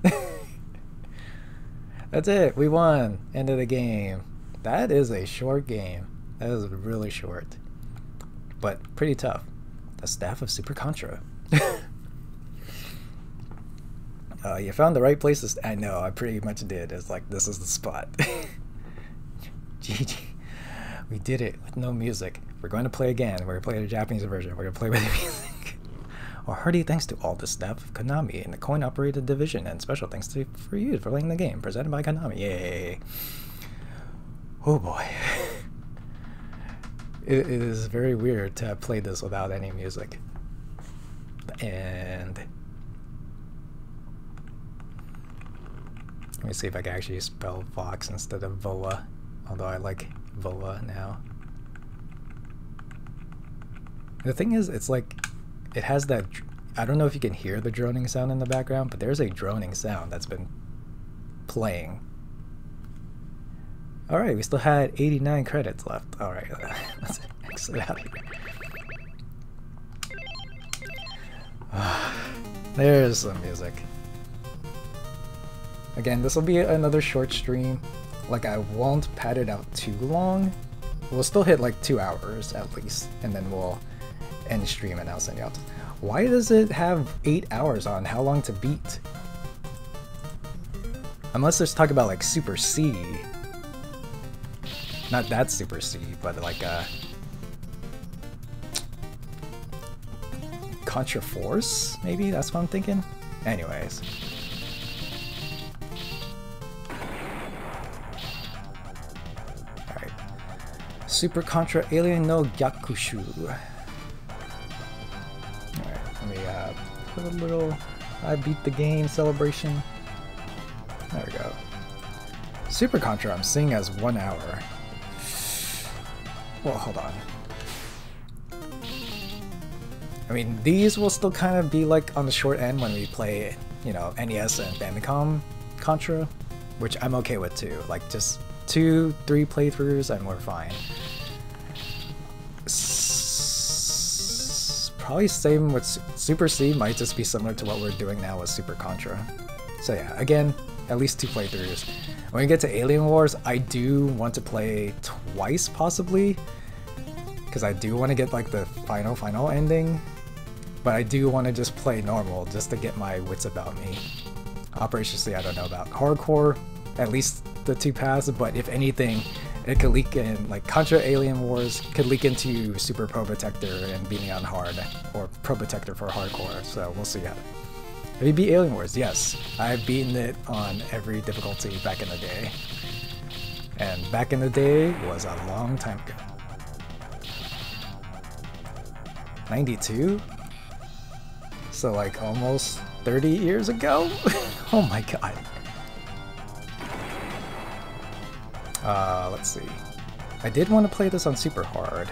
That's it. We won. End of the game. That is a short game. That is really short. But pretty tough. The staff of Super Contra. uh, you found the right place to st I know, I pretty much did. It's like, this is the spot. G G. We did it with no music. We're going to play again. We're going to play the Japanese version. We're going to play with the music. Well, hearty thanks to all the staff of Konami in the coin-operated division, and special thanks to for you for playing the game, presented by Konami. Yay! Oh boy. it, it is very weird to have played this without any music. And... me see if I can actually spell Vox instead of Voa, although I like Voa now. The thing is, it's like, it has that, I don't know if you can hear the droning sound in the background, but there's a droning sound that's been playing. Alright, we still had eighty-nine credits left. Alright, let's exit out of here. There's some music. Again, this will be another short stream. Like, I won't pad it out too long. We'll still hit like two hours at least, and then we'll end stream and I'll send you out. Why does it have eight hours on how long to beat? Unless there's talk about like Super C. Not that Super C, but like uh Contra Force, maybe? That's what I'm thinking? Anyways. Alright. Super Contra Alien no Gyakushu. Alright, let me uh, put a little I beat the game celebration. There we go. Super Contra I'm seeing as one hour. Well, hold on. I mean, these will still kind of be like on the short end when we play, you know, N E S and Famicom Contra, which I'm okay with too. Like just two, three playthroughs and we're fine. S probably same with Super C, might just be similar to what we're doing now with Super Contra. So yeah, again, at least two playthroughs. When we get to Alien Wars, I do want to play twice possibly, because I do want to get like the final final ending, but I do want to just play normal just to get my wits about me. Operation C I don't know about. Hardcore, at least the two paths, but if anything, it could leak in, like Contra Alien Wars could leak into Super Probotector and beating on hard, or Probotector for hardcore, so we'll see how. Have you beat Alien Wars? Yes. I've beaten it on every difficulty back in the day. And back in the day was a long time ago. ninety-two? So like almost thirty years ago? Oh my god. Uh, let's see. I did want to play this on super hard.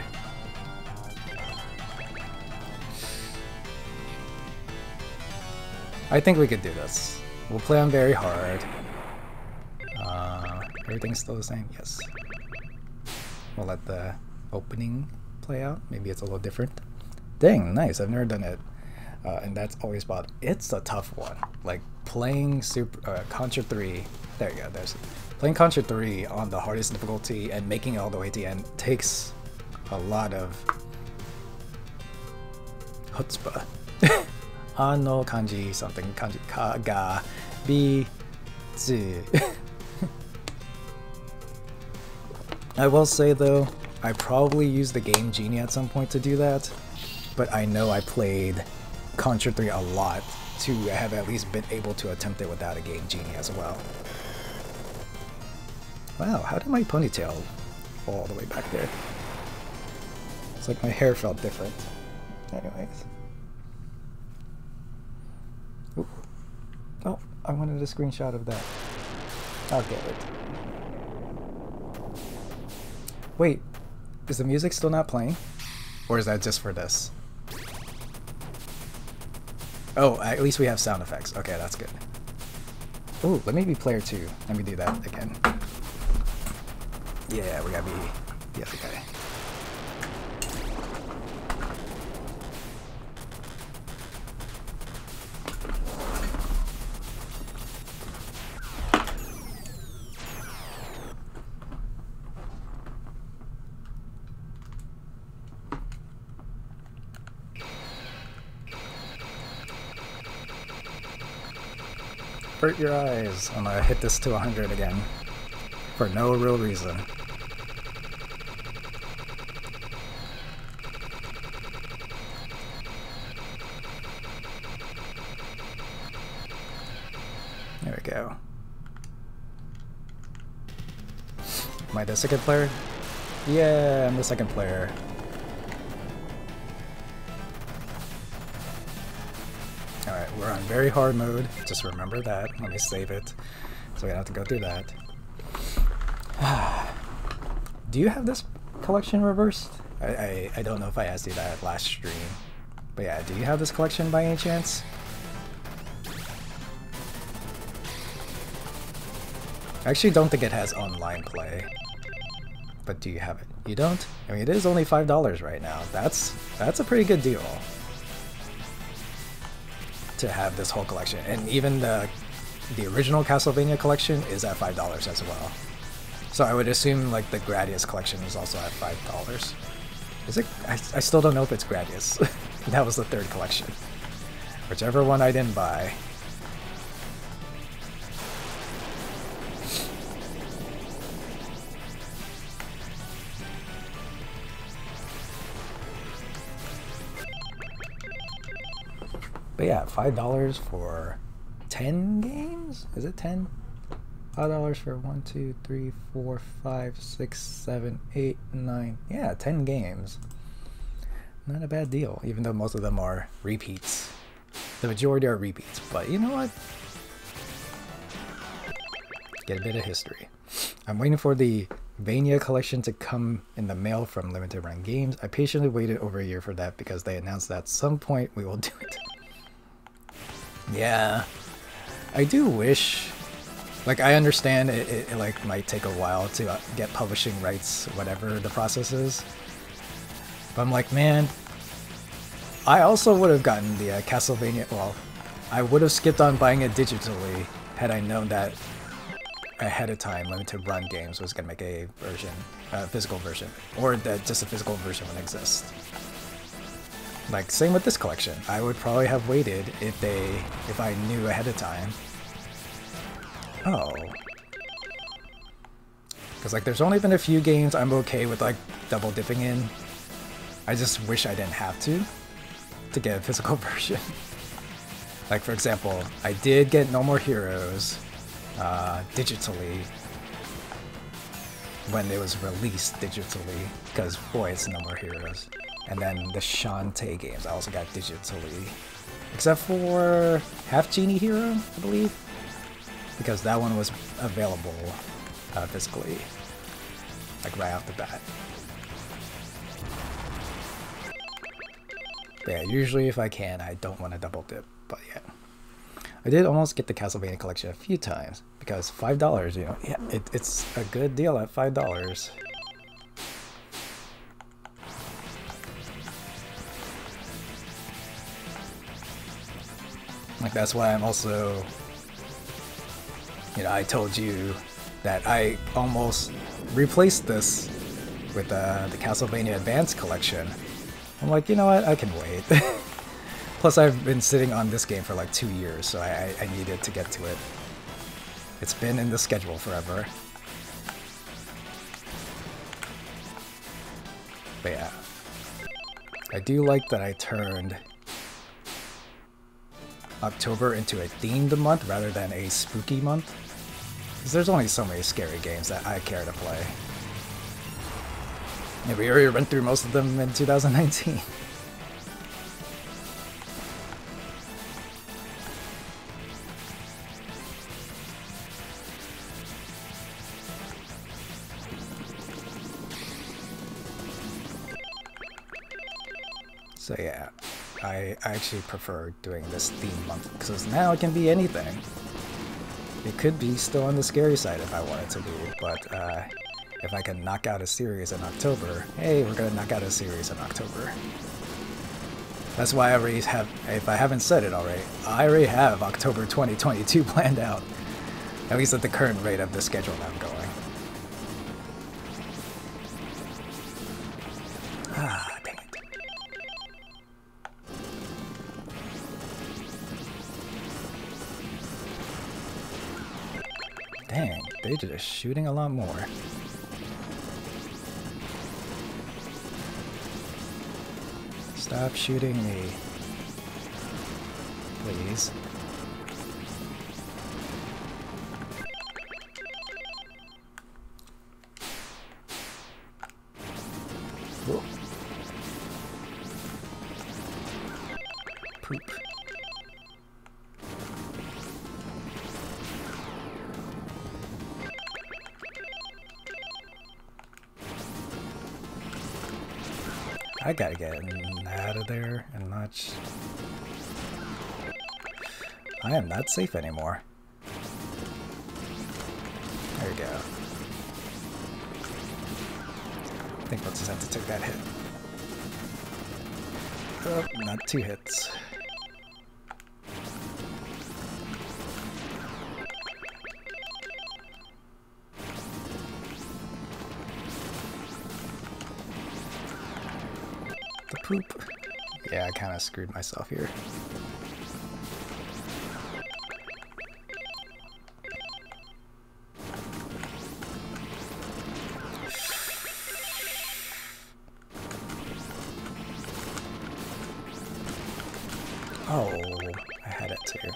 I think we could do this. We'll play on very hard. Uh, everything's still the same? Yes. We'll let the opening play out. Maybe it's a little different. Dang, nice. I've never done it. Uh, and that's always bought. It's a tough one. Like playing Super uh, Contra three. There you go. There's playing Contra three on the hardest difficulty and making it all the way to the end takes a lot of chutzpah. Ano kanji something kanji ka ga bi zi. I will say though, I probably used the Game Genie at some point to do that, but I know I played Contra three a lot to have at least been able to attempt it without a Game Genie as well. Wow, how did my ponytail fall all the way back there? It's like my hair felt different. Anyways. Ooh. Oh, I wanted a screenshot of that. I'll get it. Wait, is the music still not playing? Or is that just for this? Oh, at least we have sound effects. Okay, that's good. Oh, let me be player two. Let me do that again. Yeah, we gotta be the other guy. Hurt your eyes. I'm gonna hit this to one hundred again. For no real reason. There we go. Am I the second player? Yeah, I'm the second player. Alright, we're on very hard mode. Just remember that. Let me save it. So we don't have to go through that. Do you have this collection reversed? I, I, I don't know if I asked you that last stream. But yeah, do you have this collection by any chance? I actually don't think it has online play. But do you have it? You don't? I mean, it is only five dollars right now. That's that's a pretty good deal to have this whole collection. And even the the original Castlevania collection is at five dollars as well. So I would assume like the Gradius collection is also at five dollars. Is it? I, I still don't know if it's Gradius. That was the third collection. Whichever one I didn't buy. But yeah, five dollars for ten games? Is it ten? five dollars for one, two, three, four, five, six, seven, eight, nine. Yeah, ten games. Not a bad deal, even though most of them are repeats. The majority are repeats, but you know what? Get a bit of history. I'm waiting for the Vania collection to come in the mail from Limited Run Games. I patiently waited over a year for that because they announced that at some point we will do it. Yeah, I do wish, like I understand it, it, it like might take a while to uh, get publishing rights, whatever the process is. But I'm like, man, I also would have gotten the uh, Castlevania, well, I would have skipped on buying it digitally had I known that ahead of time Limited Run Games was going to make a version, a physical version, or that just a physical version would exist. Like, same with this collection. I would probably have waited if they, if I knew ahead of time. Oh. Because, like, there's only been a few games I'm okay with, like, double dipping in. I just wish I didn't have to, to get a physical version. Like, for example, I did get No More Heroes uh, digitally when it was released digitally, because, boy, it's No More Heroes. And then the Shantae games I also got digitally. Except for Half Genie Hero, I believe. Because that one was available uh, physically. Like right off the bat. But yeah, usually if I can, I don't want to double dip. But yeah. I did almost get the Castlevania collection a few times. Because five dollars, you know, yeah, it, it's a good deal at five dollars. Like, that's why I'm also, you know, I told you that I almost replaced this with uh, the Castlevania Advance collection. I'm like, you know what, I can wait. Plus, I've been sitting on this game for like two years, so I, I needed to get to it. It's been in the schedule forever. But yeah, I do like that I turned October into a themed month rather than a spooky month. Because there's only so many scary games that I care to play. Yeah, we already went through most of them in two thousand nineteen. So yeah, I actually prefer doing this theme month because now it can be anything. It could be still on the scary side if I wanted to be, but uh, if I can knock out a series in October, hey, we're gonna knock out a series in October. That's why I already have, if I haven't said it already, I already have October twenty twenty-two planned out. At least at the current rate of the schedule that I'm going. Ah, dang it. Dang, they're just shooting a lot more. Stop shooting me. Please. Whoa. Poop. I gotta get out of there and not... I am not safe anymore. There we go. I think we'll just have to take that hit. Oh, not two hits. The poop. Yeah, I kind of screwed myself here. Oh, I had it too.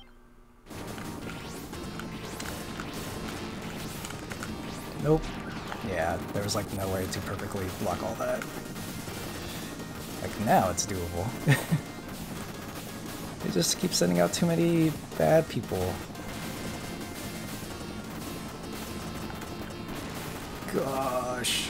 Nope. Yeah, there was like no way to perfectly block all that. Like now it's doable. They just keep sending out too many bad people. Gosh.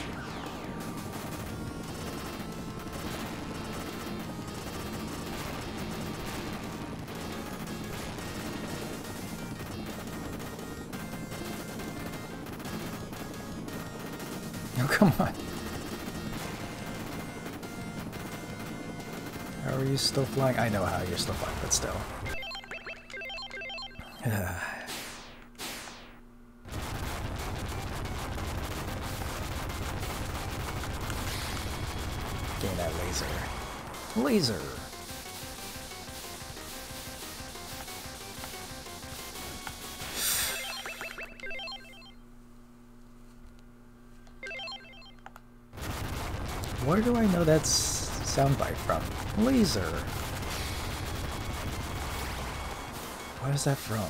Oh, come on. How are you still flying? I know how you're still flying, but still. Gain that laser. Laser! Where do I know that's soundbite from? Laser. What is that from?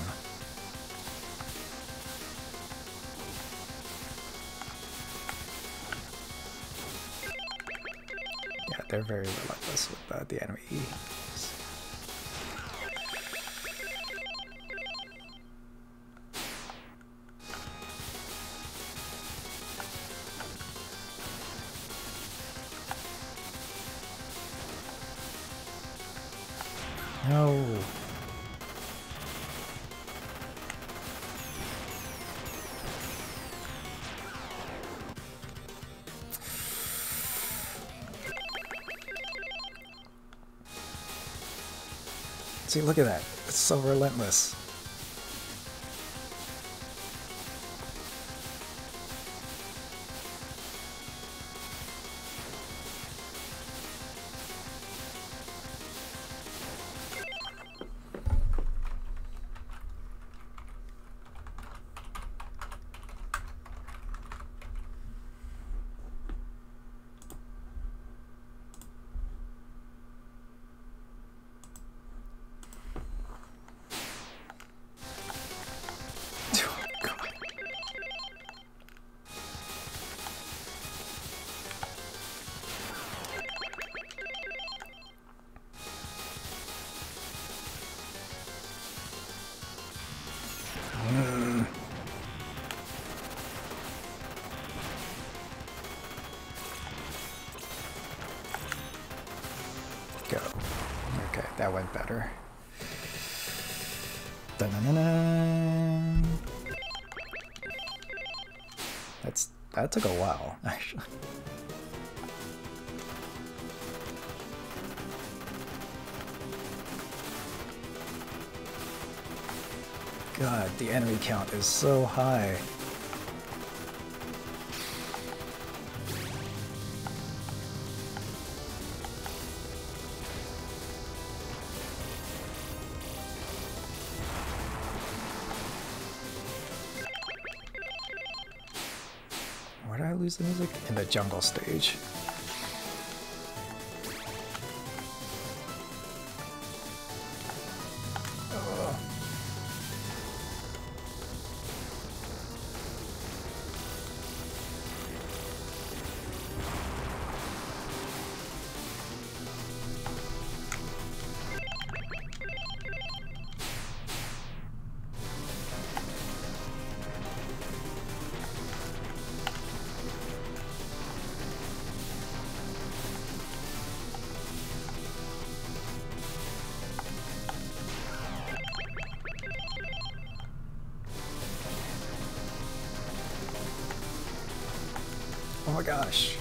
Yeah, they're very relentless with uh, the enemies. No. See, look at that. It's so relentless. Go. Okay, that went better. Da-na-na-na. That's that took a while, actually. God, the enemy count is so high. Where did I lose the music? In the jungle stage. my gosh.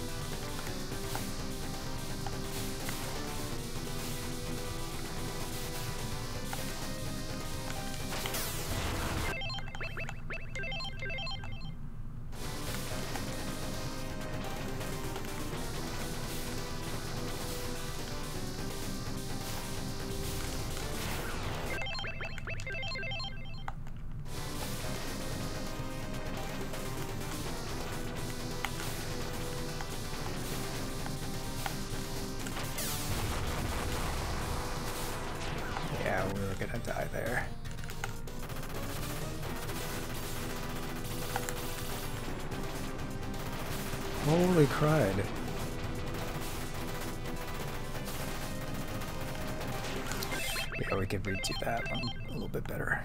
Yeah, we were gonna die there. Holy crud. Yeah, we could redo that one a little bit better.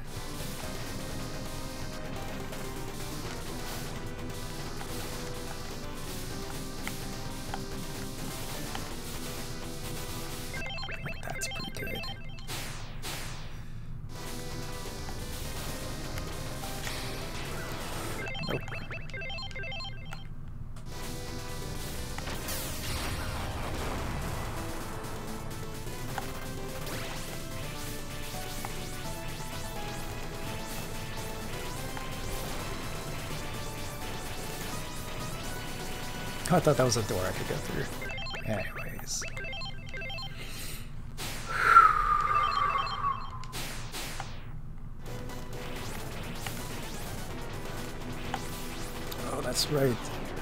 That's pretty good. Nope. Oh, I thought that was a door I could go through. Anyways. Oh, that's right.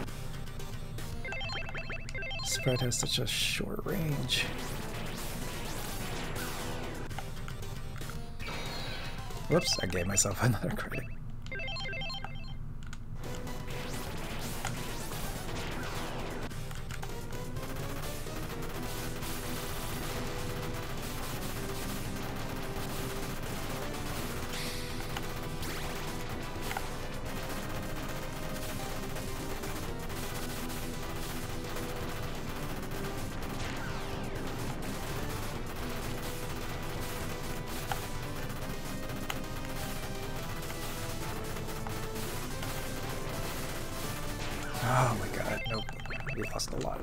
Sprite has such a short range. Whoops, I gave myself another credit. Oh my god, nope. We lost a lot.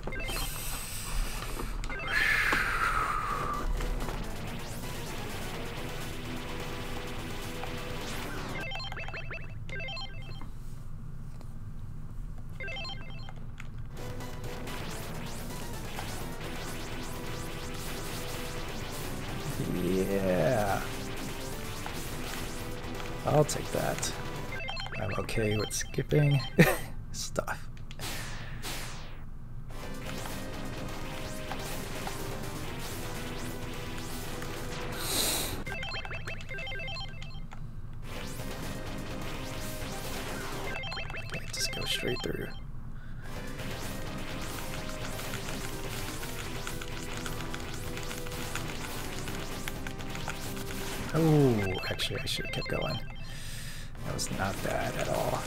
Yeah. I'll take that. I'm okay with skipping stuff. Okay, just go straight through. Oh, actually I should have kept going. That was not bad at all.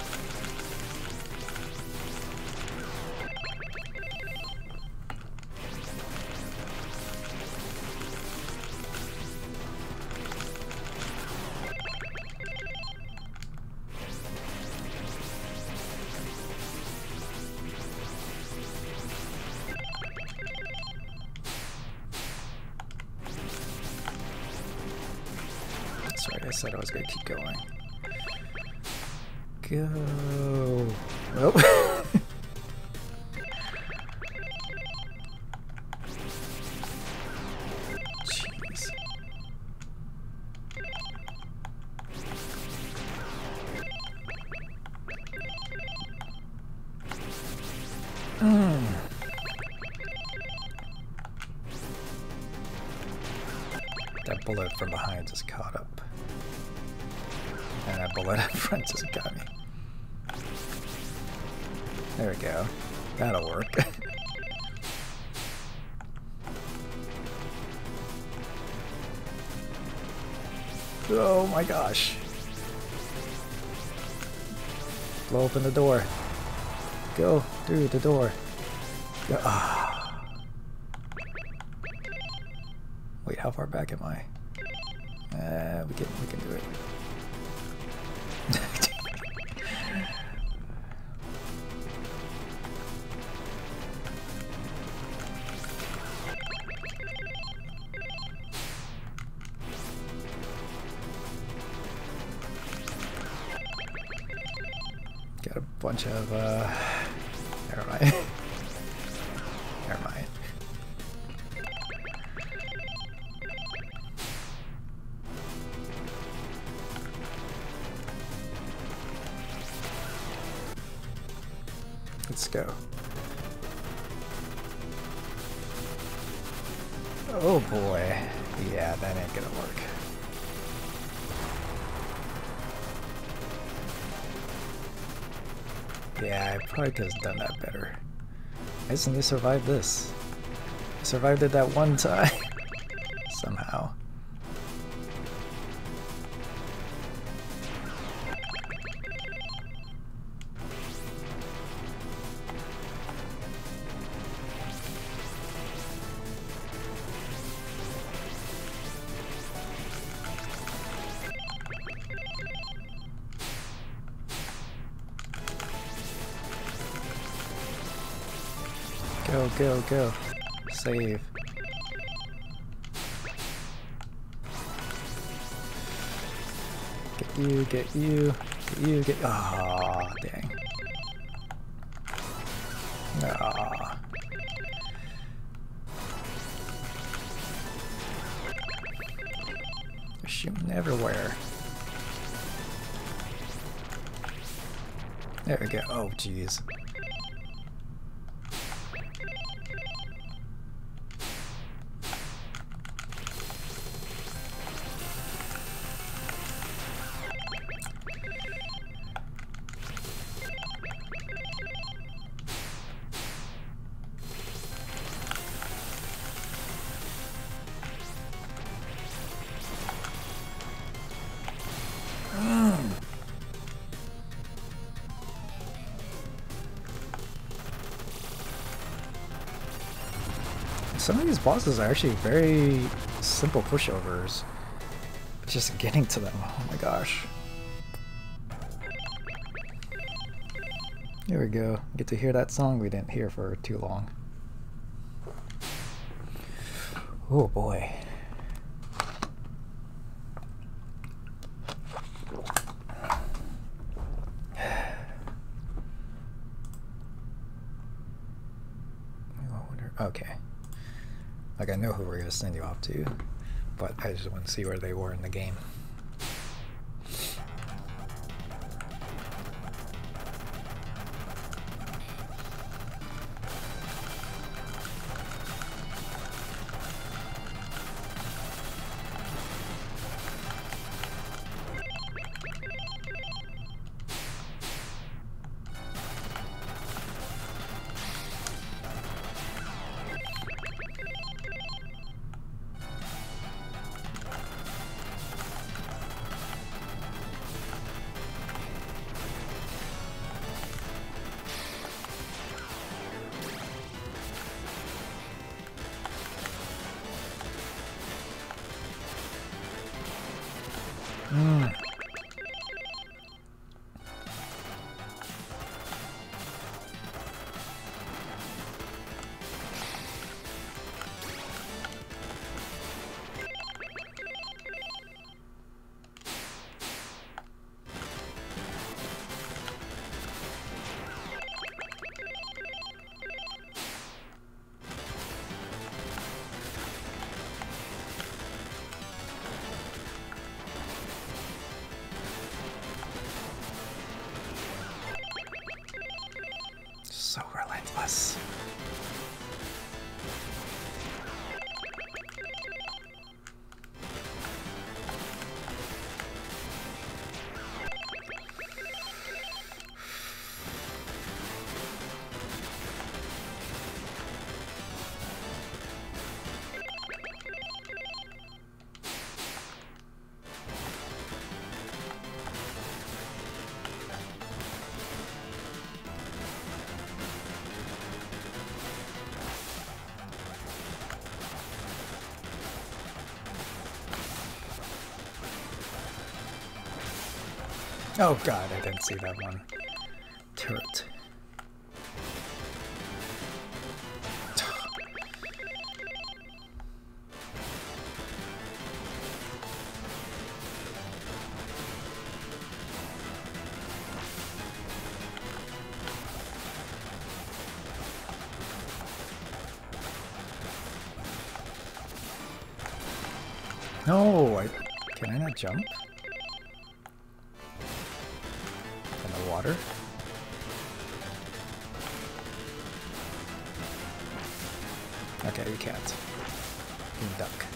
That's right, I said I was going to keep going. Go. Nope. Jeez. Mm. That bullet from behind just caught up. And that bullet up front just got me. There we go. That'll work. Oh my gosh. Blow open the door. Go through the door. Go. Ah. Wait, how far back am I? Uh, we can we can do it. bunch of, uh... Never mind. Never mind. Let's go. Oh boy. Yeah, that ain't gonna work. Yeah, I probably could have done that better. I just need to survive this. I survived it that one time. Somehow. Go, go, go. Save. Get you, get you, get you, get... Aw, dang. Aw. They're shooting everywhere. There we go. Oh, jeez. Some of these bosses are actually very simple pushovers. Just getting to them, oh my gosh. Here we go. Get to hear that song we didn't hear for too long. Oh boy. Okay. Like, I know who we're gonna send you off to, but I just want to see where they were in the game. Mm. So relentless. Oh god, I didn't see that one. Turret. No, I can I not jump? In the water? Okay, you can't. You can duck.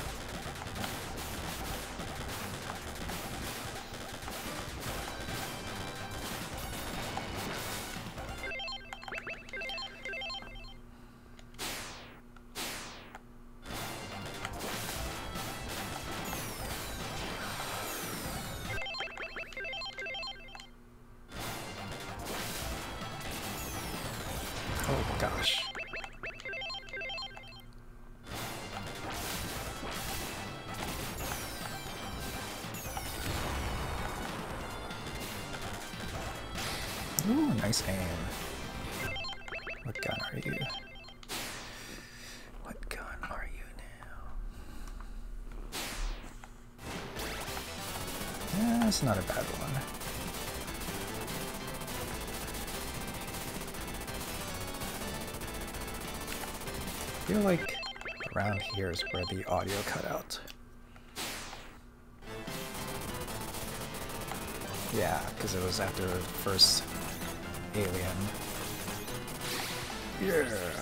Oh gosh. Ooh, nice aim. What gun are you? What gun are you now? Yeah, it's not a bad one. I feel like around here is where the audio cut out. Yeah, because it was after the first alien. Yeah.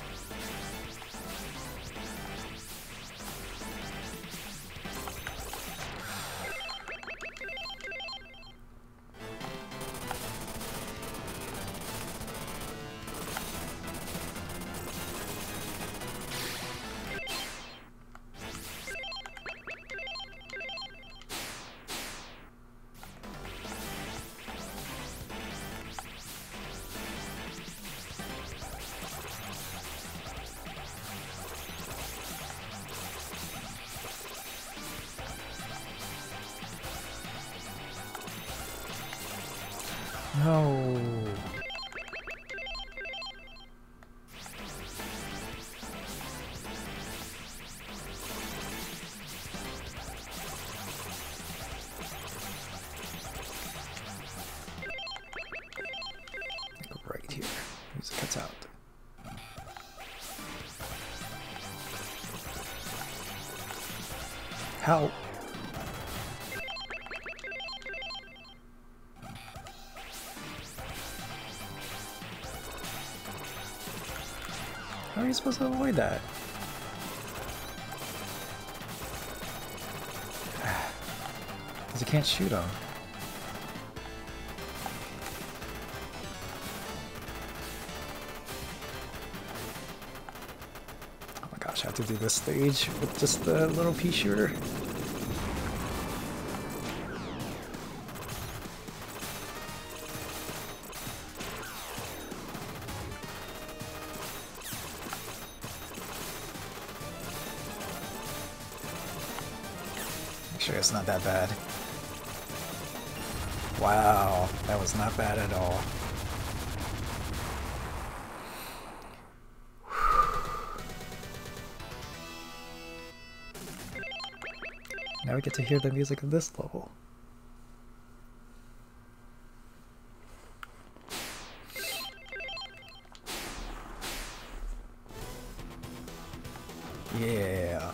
No. Right here. Music cuts out. Help. How are you supposed to avoid that? Because you can't shoot them. Oh my gosh, I have to do this stage with just the little pea shooter. Sure, it's not that bad. Wow, that was not bad at all. Now we get to hear the music of this level. Yeah.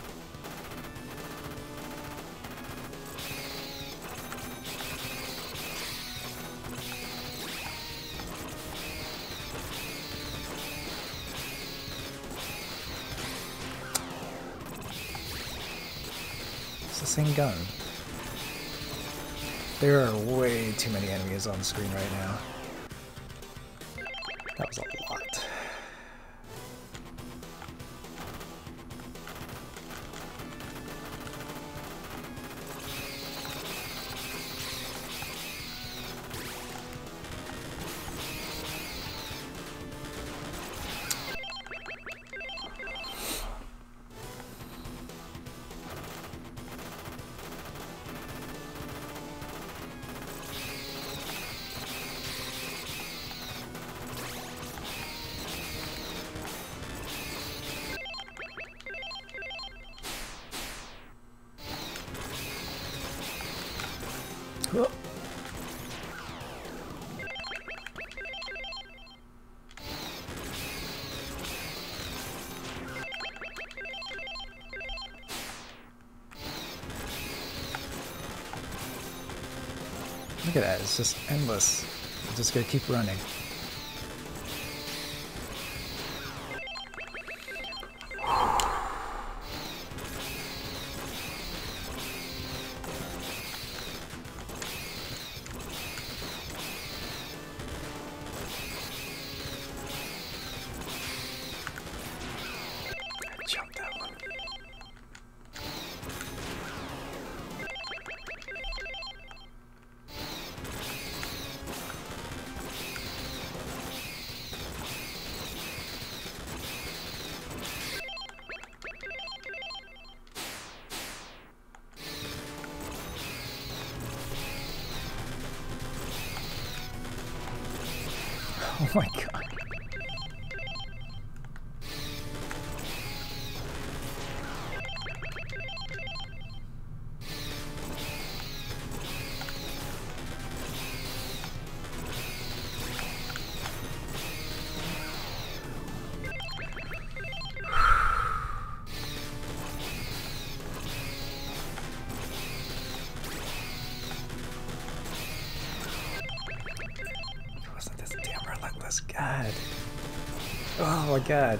It's the same gun. There are way too many enemies on the screen right now. That was a lot. Oh. Look at that, it's just endless. I'm just gonna keep running. Jump that one. Oh my god. God. Oh my god.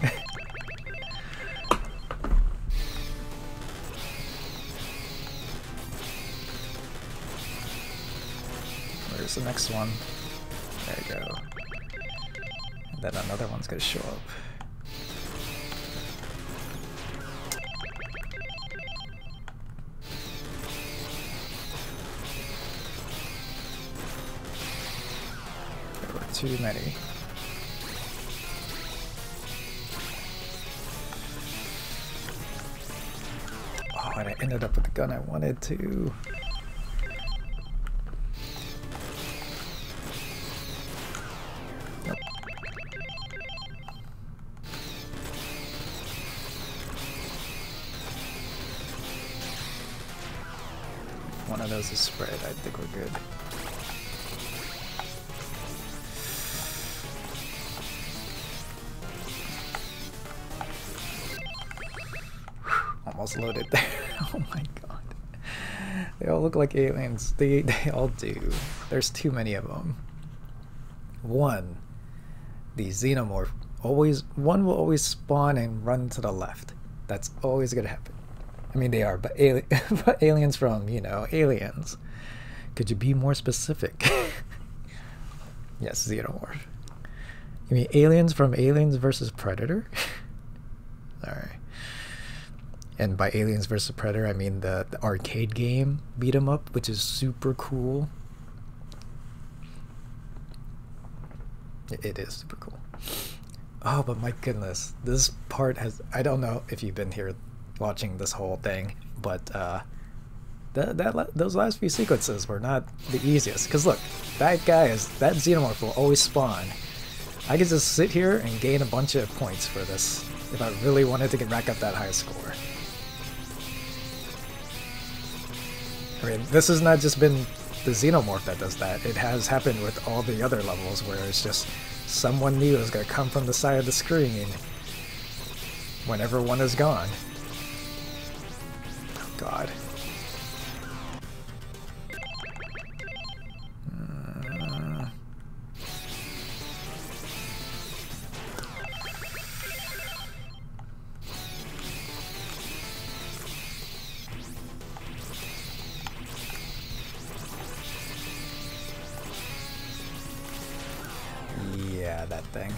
Where's the next one? There you go. And then another one's gonna show up. There were too many. Oh, and I ended up with the gun I wanted to. Nope. If one of those is spread, I think we're good. Almost loaded there. Oh my god. They all look like aliens. They, they all do. There's too many of them. One, the xenomorph, always, one will always spawn and run to the left. That's always gonna happen. I mean, they are, but, ali but aliens from, you know, aliens. Could you be more specific? Yes, xenomorph. You mean aliens from Aliens versus Predator? Alright. And by Aliens versus Predator, I mean the, the arcade game beat 'em up, which is super cool. It, it is super cool. Oh, but my goodness, this part has, I don't know if you've been here watching this whole thing, but uh, that, that those last few sequences were not the easiest. Because look, that guy is, that xenomorph will always spawn. I could just sit here and gain a bunch of points for this if I really wanted to get rack up that high score. I mean, this has not just been the xenomorph that does that. It has happened with all the other levels where it's just someone new is going to come from the side of the screen whenever one is gone. Oh god. Uh... Yeah, that thing.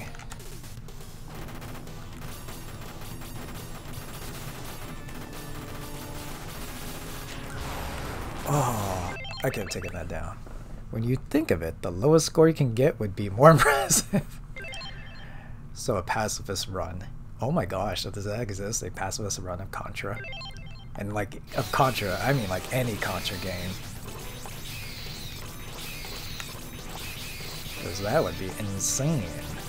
Oh, I could have taken that down. When you think of it, the lowest score you can get would be more impressive. So a pacifist run. Oh my gosh, does that exist? A pacifist run of Contra? And like, of Contra, I mean like any Contra game. Because that would be insane.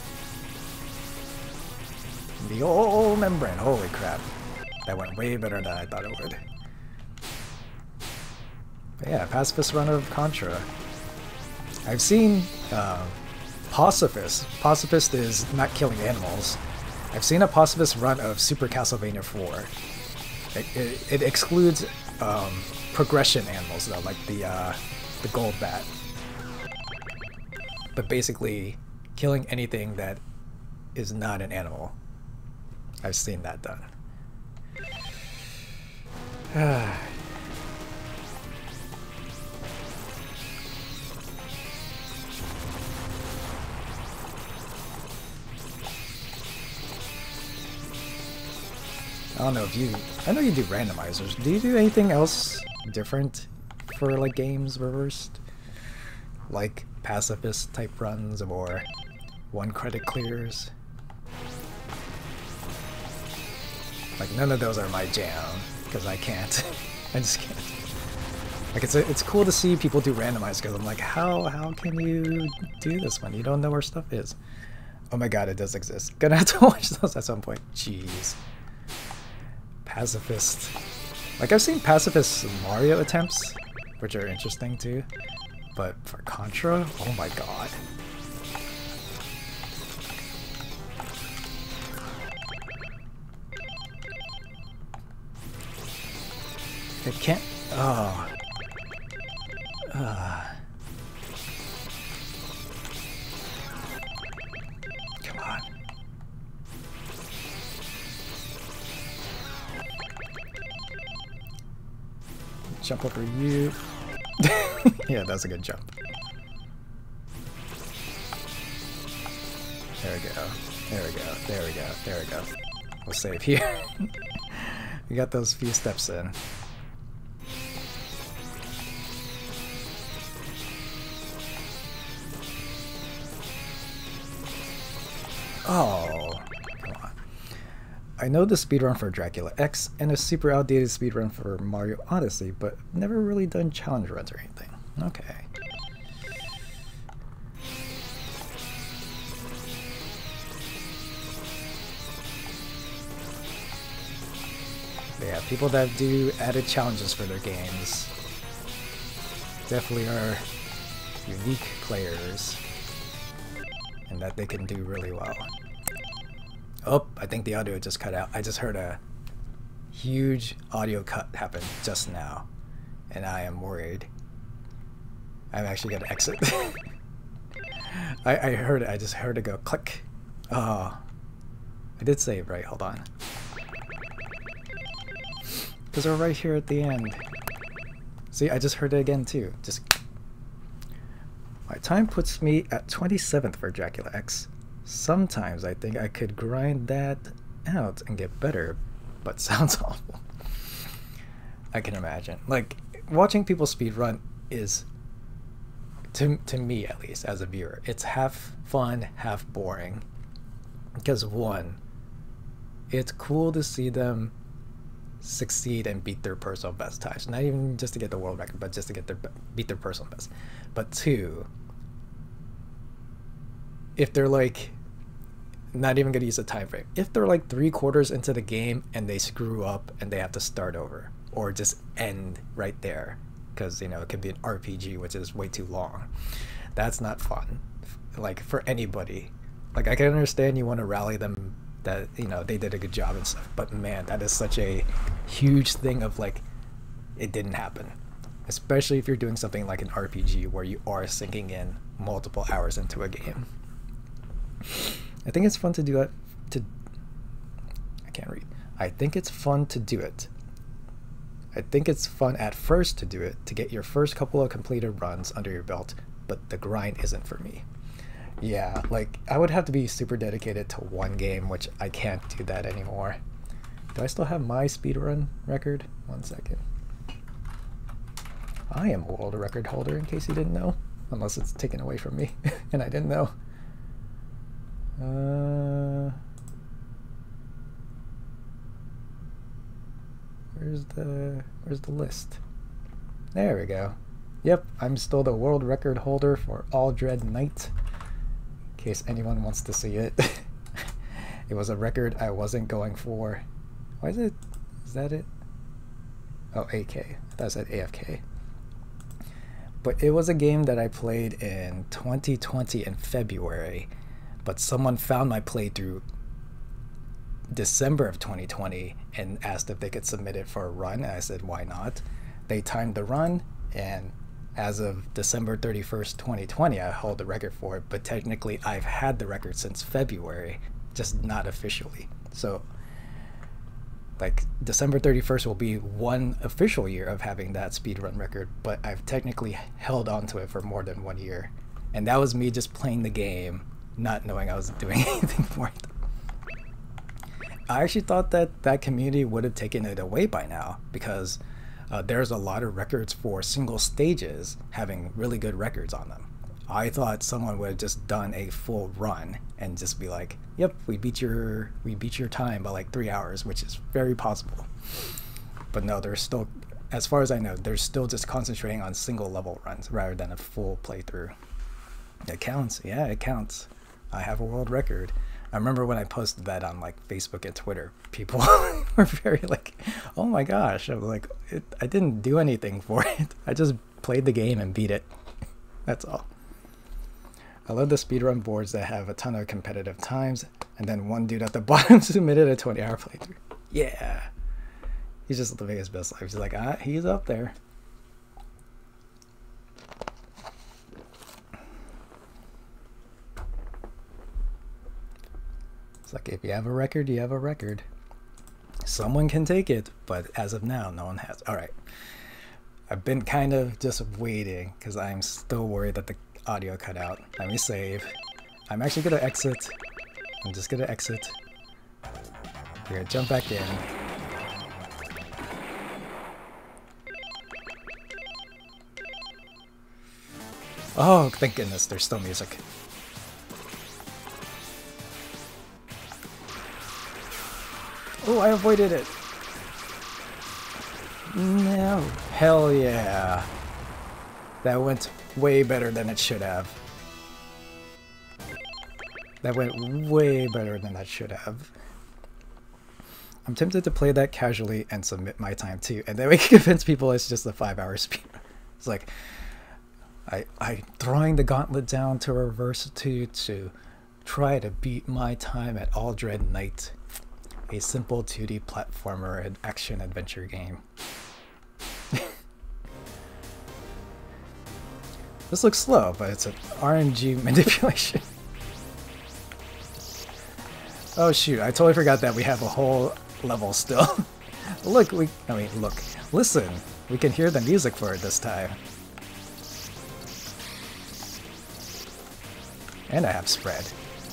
The old membrane, holy crap. That went way better than I thought it would. But yeah, pacifist run of Contra. I've seen uh, pacifist. Pacifist is not killing animals. I've seen a pacifist run of Super Castlevania four. It, it, it excludes um, progression animals though, like the uh, the gold bat. But basically, killing anything that is not an animal. I've seen that done. I don't know if you... I know you do randomizers. Do you do anything else different for like games reversed? Like pacifist type runs or one credit clears? Like none of those are my jam because I can't. I just can't. Like it's a, it's cool to see people do randomized because I'm like, how how can you do this when you don't know where stuff is? Oh my god, it does exist. Gonna have to watch those at some point. Jeez. Pacifist. Like I've seen pacifist Mario attempts, which are interesting too. But for Contra, oh my god. It can't. Oh. Uh. Come on. Jump over you. Yeah, that's a good jump. There we go. There we go. There we go. There we go. We'll save here. We got those few steps in. Oh, come on. I know the speedrun for Dracula X and a super outdated speedrun for Mario Odyssey, but never really done challenge runs or anything. Okay. Yeah, people that do added challenges for their games definitely are unique players. And that they can do really well. Oh, I think the audio just cut out. I just heard a huge audio cut happen just now. And I am worried. I'm actually gonna exit. I, I heard it, I just heard it go click. Oh. I did save, right? Hold on. Because we're right here at the end. See, I just heard it again too. Just my time puts me at twenty-seventh for Dracula X. Sometimes I think I could grind that out and get better, but sounds awful. I can imagine. Like, watching people speedrun is, to, to me at least, as a viewer, it's half fun, half boring. Because one, it's cool to see them succeed and beat their personal best times. Not even just to get the world record, but just to get their beat their personal best. But two, if they're like, not even gonna use a time frame, if they're like three quarters into the game and they screw up and they have to start over or just end right there, because you know it could be an R P G which is way too long, that's not fun. Like for anybody, like I can understand you want to rally them that you know they did a good job and stuff, but man, that is such a huge thing of like it didn't happen, especially if you're doing something like an R P G where you are sinking in multiple hours into a game. I think it's fun to do it to I can't read. I think it's fun to do it. I think it's fun at first to do it, to get your first couple of completed runs under your belt, but the grind isn't for me. Yeah, like I would have to be super dedicated to one game, which I can't do that anymore. Do I still have my speedrun record? One second. I am a world record holder, in case you didn't know. Unless it's taken away from me, and I didn't know. Uh, where's the where's the list? There we go. Yep, I'm still the world record holder for Aldred Knight. In case anyone wants to see it. It was a record I wasn't going for. Why is it? Is that it? Oh, A K. I thought it said A F K. But it was a game that I played in twenty twenty in February. But someone found my playthrough December of twenty twenty and asked if they could submit it for a run. And I said, why not? They timed the run, and as of December thirty-first, twenty twenty, I hold the record for it, but technically I've had the record since February, just not officially. So like December thirty-first will be one official year of having that speedrun record, but I've technically held on to it for more than one year. And that was me just playing the game, not knowing I was doing anything for it. I actually thought that that community would have taken it away by now, because uh, there's a lot of records for single stages having really good records on them. I thought someone would have just done a full run and just be like, yep, we beat your we beat your time by like three hours, which is very possible. But no, there's still, as far as I know, they're still just concentrating on single level runs rather than a full playthrough. It counts. Yeah, it counts. I have a world record. I remember when I posted that on like Facebook and Twitter, people were very like, oh my gosh. I was like, it, I didn't do anything for it. I just played the game and beat it. That's all. I love the speedrun boards that have a ton of competitive times, and then one dude at the bottom submitted a twenty hour playthrough. Yeah. He's just living his best life. He's like, ah, he's up there. It's like, if you have a record, you have a record. Someone can take it, but as of now, no one has. All right. I've been kind of just waiting because I'm still worried that the audio cut out. Let me save. I'm actually gonna exit. I'm just gonna exit. We're gonna jump back in. Oh, thank goodness, there's still music. Oh, I avoided it. No. Hell yeah. That went way better than it should have. That went way better than that should have. I'm tempted to play that casually and submit my time too, and then we can convince people it's just a five hour speed. It's like, I, I throwing the gauntlet down to reverse to, to try to beat my time at All Dread Night, a simple two D platformer and action adventure game. This looks slow, but it's an R N G manipulation. Oh shoot, I totally forgot that we have a whole level still. Look, we, I mean, look, listen, we can hear the music for it this time. And I have spread.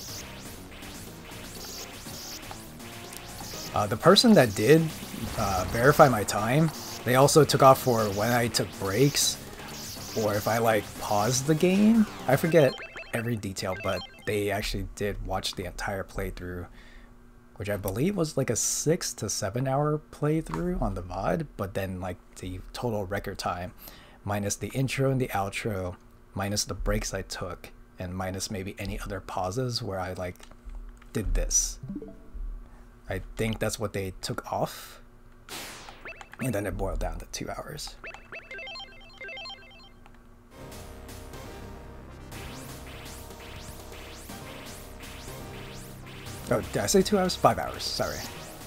Uh, the person that did uh, verify my time, they also took off for when I took breaks, or if I like paused the game. I forget every detail, but they actually did watch the entire playthrough, which I believe was like a six to seven hour playthrough on the V O D, but then like the total record time, minus the intro and the outro, minus the breaks I took, and minus maybe any other pauses where I like did this. I think that's what they took off, and then it boiled down to two hours. Oh, did I say two hours? Five hours, sorry.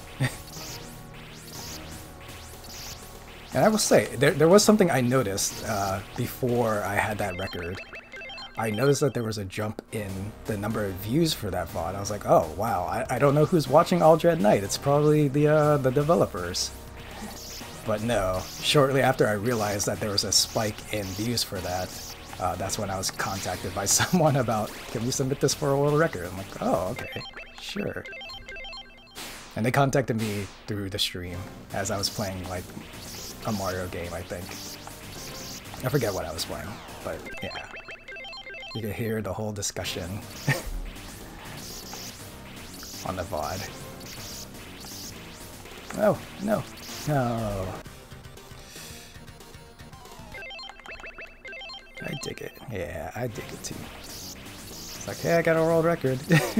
And I will say, there, there was something I noticed uh, before I had that record. I noticed that there was a jump in the number of views for that V O D. I was like, oh wow, I, I don't know who's watching All Dread Night. It's probably the, uh, the developers. But no, shortly after I realized that there was a spike in views for that, uh, that's when I was contacted by someone about, can we submit this for a world record? I'm like, oh, okay. Sure. And they contacted me through the stream as I was playing like a Mario game, I think. I forget what I was playing, but yeah. You can hear the whole discussion on the V O D. Oh, no. No. I dig it. Yeah, I dig it too. It's like, hey, I got a world record.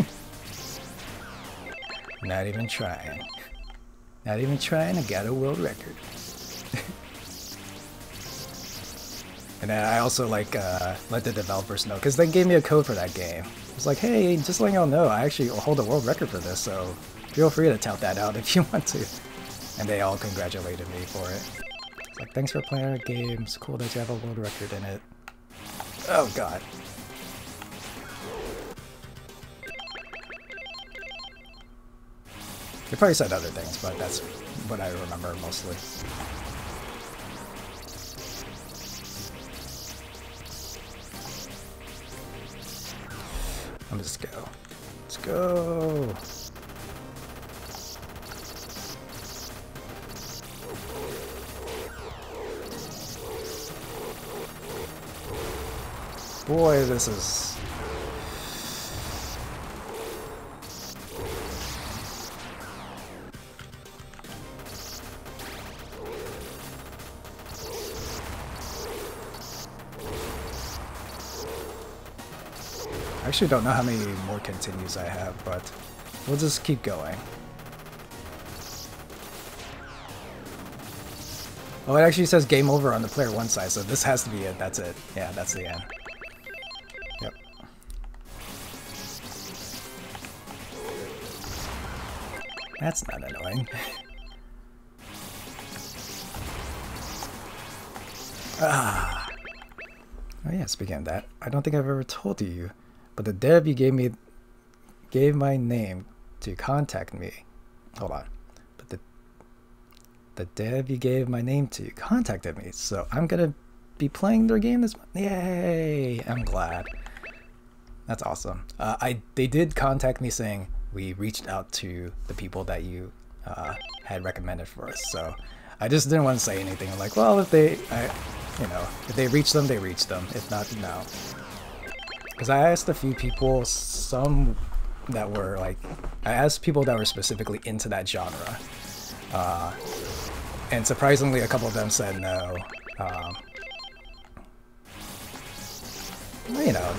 Not even trying. Not even trying, I got a world record. And then I also like uh, let the developers know, because they gave me a code for that game. It's like, hey, just letting y'all know, I actually hold a world record for this, so feel free to tout that out if you want to. And they all congratulated me for it. It's like, thanks for playing our game. It's cool that you have a world record in it. Oh god. They probably said other things, but that's what I remember mostly. Let's go. Let's go. Boy, this is... I actually don't know how many more continues I have, but we'll just keep going. Oh, it actually says game over on the player one side, so this has to be it. That's it. Yeah, that's the end. Yep. That's not annoying. Ah. Oh yeah, speaking of that, I don't think I've ever told you, but the dev you gave me gave my name to contact me. Hold on. But the the dev you gave my name to contacted me, so I'm gonna be playing their game this month. Yay! I'm glad. That's awesome. Uh, I they did contact me saying we reached out to the people that you uh, had recommended for us. So I just didn't want to say anything. I'm like, well, if they, I, you know, if they reach them, they reach them. If not, no. Because I asked a few people, some that were like, I asked people that were specifically into that genre. Uh, and surprisingly, a couple of them said no. Um, you know,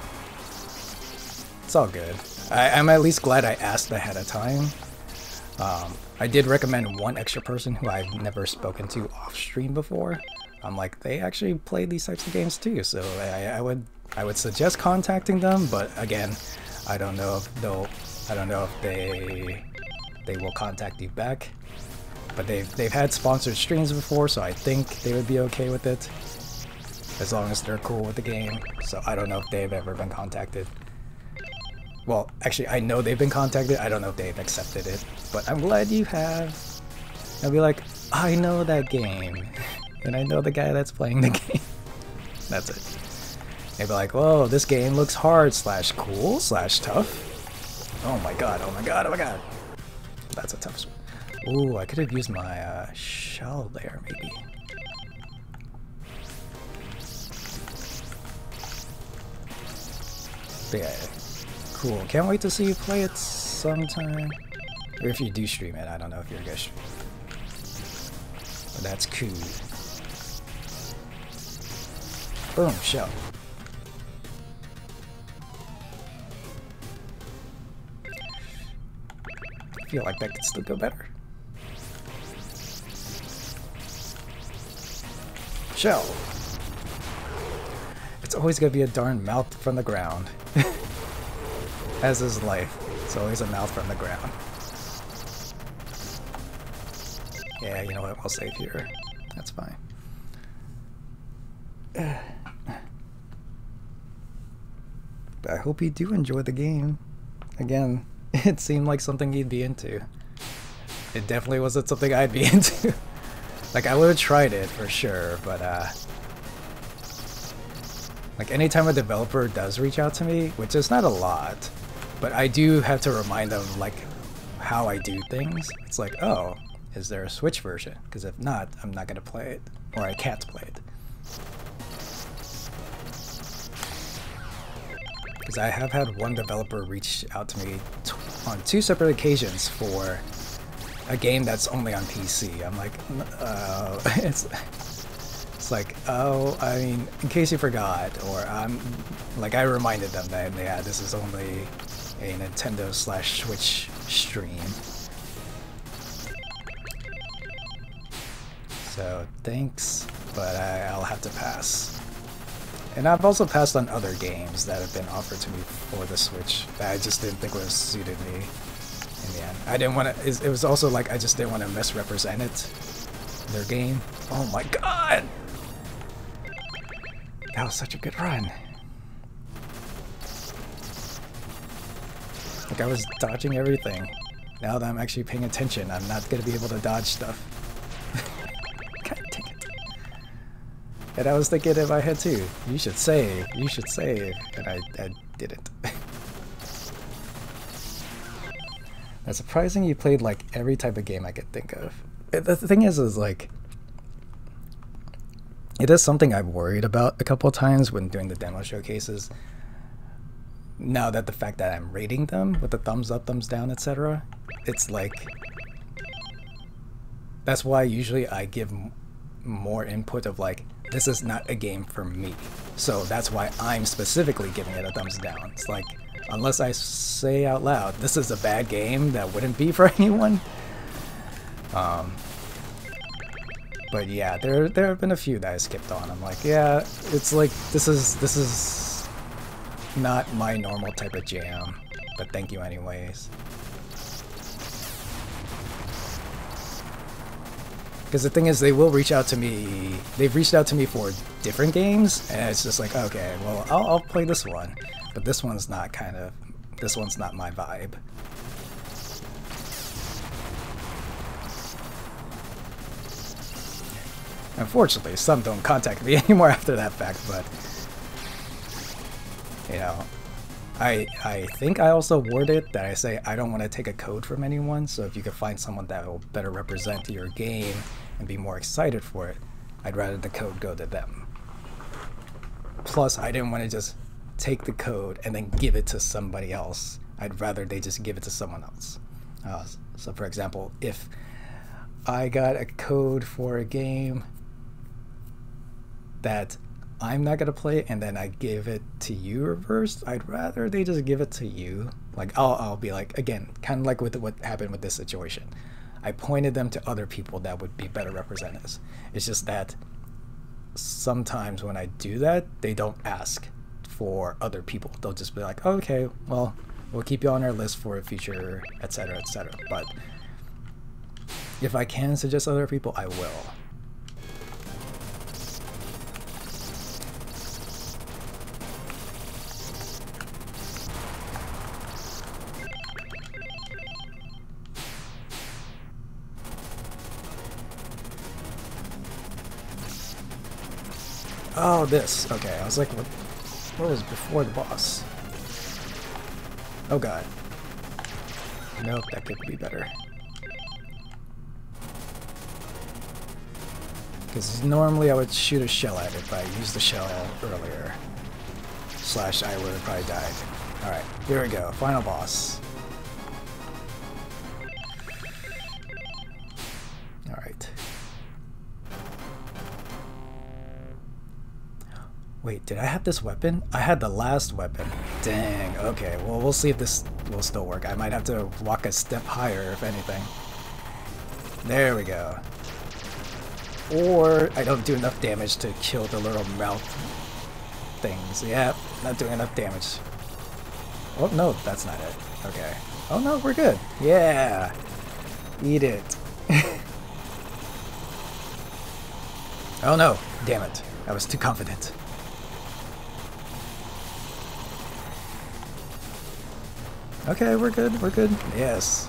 it's all good. I, I'm at least glad I asked ahead of time. Um, I did recommend one extra person who I've never spoken to off stream before. I'm like, they actually play these types of games too, so I, I would I would suggest contacting them. But again, I don't know if they'll I don't know if they they will contact you back. But they've they've had sponsored streams before, so I think they would be okay with it, as long as they're cool with the game. So I don't know if they've ever been contacted. Well, actually, I know they've been contacted. I don't know if they've accepted it, but I'm glad you have. I'll be like, I know that game, and I know the guy that's playing the game. That's it. They'd be like, whoa, this game looks hard slash cool slash tough. Oh my god, oh my god, oh my god. That's a tough one. Ooh, I could have used my uh, shell there, maybe. But yeah. Cool. Can't wait to see you play it sometime. Or if you do stream it, I don't know if you're gonna stream. But that's cool. Boom, shell. I feel like that could still go better. Shell. It's always gonna be a darn mouth from the ground. As is life, it's always a mouth from the ground. Yeah, you know what, I'll save here. That's fine. But I hope you do enjoy the game. Again, it seemed like something you'd be into. It definitely wasn't something I'd be into. Like, I would have tried it for sure, but uh... like, anytime a developer does reach out to me, which is not a lot, but I do have to remind them, like, how I do things. It's like, oh, is there a Switch version? Because if not, I'm not going to play it. Or I can't play it. Because I have had one developer reach out to me t on two separate occasions for a game that's only on P C. I'm like, uh, it's... It's like, oh, I mean, in case you forgot, or I'm, like, I reminded them that, yeah, this is only a Nintendo slash Switch stream. So, thanks, but I, I'll have to pass. And I've also passed on other games that have been offered to me for the Switch that I just didn't think was suited me in the end. I didn't want to, it was also like, I just didn't want to misrepresent it. their game. Oh my god! That was such a good run. Like I was dodging everything. Now that I'm actually paying attention, I'm not gonna be able to dodge stuff. God dang it. And I was thinking in my head too, you should save, you should save. And I, I didn't. It's surprising you played like every type of game I could think of. The thing is, is like, it is something I've worried about a couple of times when doing the demo showcases. Now that the fact that I'm rating them with the thumbs up, thumbs down, et cetera, it's like, that's why usually I give m more input of like, this is not a game for me. So that's why I'm specifically giving it a thumbs down. It's like, unless I say out loud, this is a bad game that wouldn't be for anyone. Um, but yeah, there there have been a few that I skipped on. I'm like, yeah, it's like, this is, this is not my normal type of jam, but thank you anyways. Because the thing is, they will reach out to me, they've reached out to me for different games, and it's just like, okay, well, I'll, I'll play this one, but this one's not kind of, this one's not my vibe. Unfortunately, some don't contact me anymore after that fact, but you know, I I think I also worded that I say I don't want to take a code from anyone, so if you could find someone that will better represent your game and be more excited for it, I'd rather the code go to them. Plus, I didn't want to just take the code and then give it to somebody else. I'd rather they just give it to someone else. Uh, so for example, if I got a code for a game that I'm not gonna play and then I give it to you reversed, I'd rather they just give it to you. Like I'll, I'll be like, again, kind of like with what happened with this situation. I pointed them to other people that would be better representatives. It's just that sometimes when I do that, they don't ask for other people. They'll just be like, oh, okay, well, we'll keep you on our list for a future, et cetera, et cetera. But if I can suggest other people, I will. Oh, this. Okay, I was like, what, what was before the boss? Oh god. Nope, that could be better. Because normally I would shoot a shell at it, but I used the shell earlier. Slash, I would have probably died. Alright, here we go. Final boss. Alright. Wait, did I have this weapon? I had the last weapon. Dang, okay. Well, we'll see if this will still work. I might have to walk a step higher, if anything. There we go. Or I don't do enough damage to kill the little mouth things. Yep, not doing enough damage. Oh, no, that's not it. Okay. Oh, no, we're good. Yeah. Eat it. Oh, no. Damn it. I was too confident. Okay, we're good, we're good. Yes.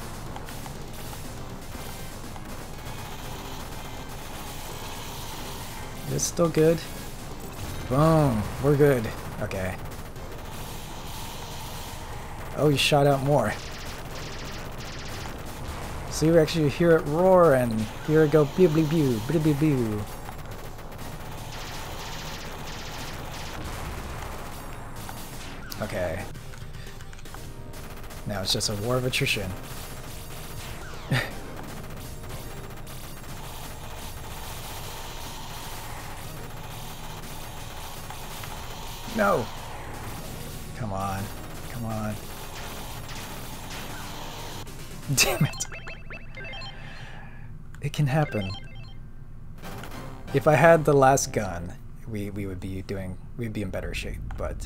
It's still good. Boom, we're good. Okay. Oh, you shot out more. So you actually hear it roar and hear it go pew pew pew pew pew pew. Okay. Now it's just a war of attrition. No! Come on. Come on. Damn it. It can happen. If I had the last gun, we, we would be doing, we'd be in better shape, but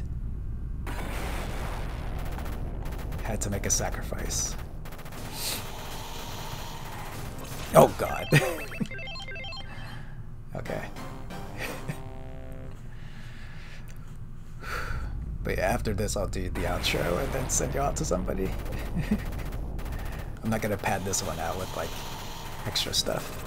had to make a sacrifice. Oh god. after this, I'll do the outro and then send you out to somebody. I'm not gonna pad this one out with like extra stuff.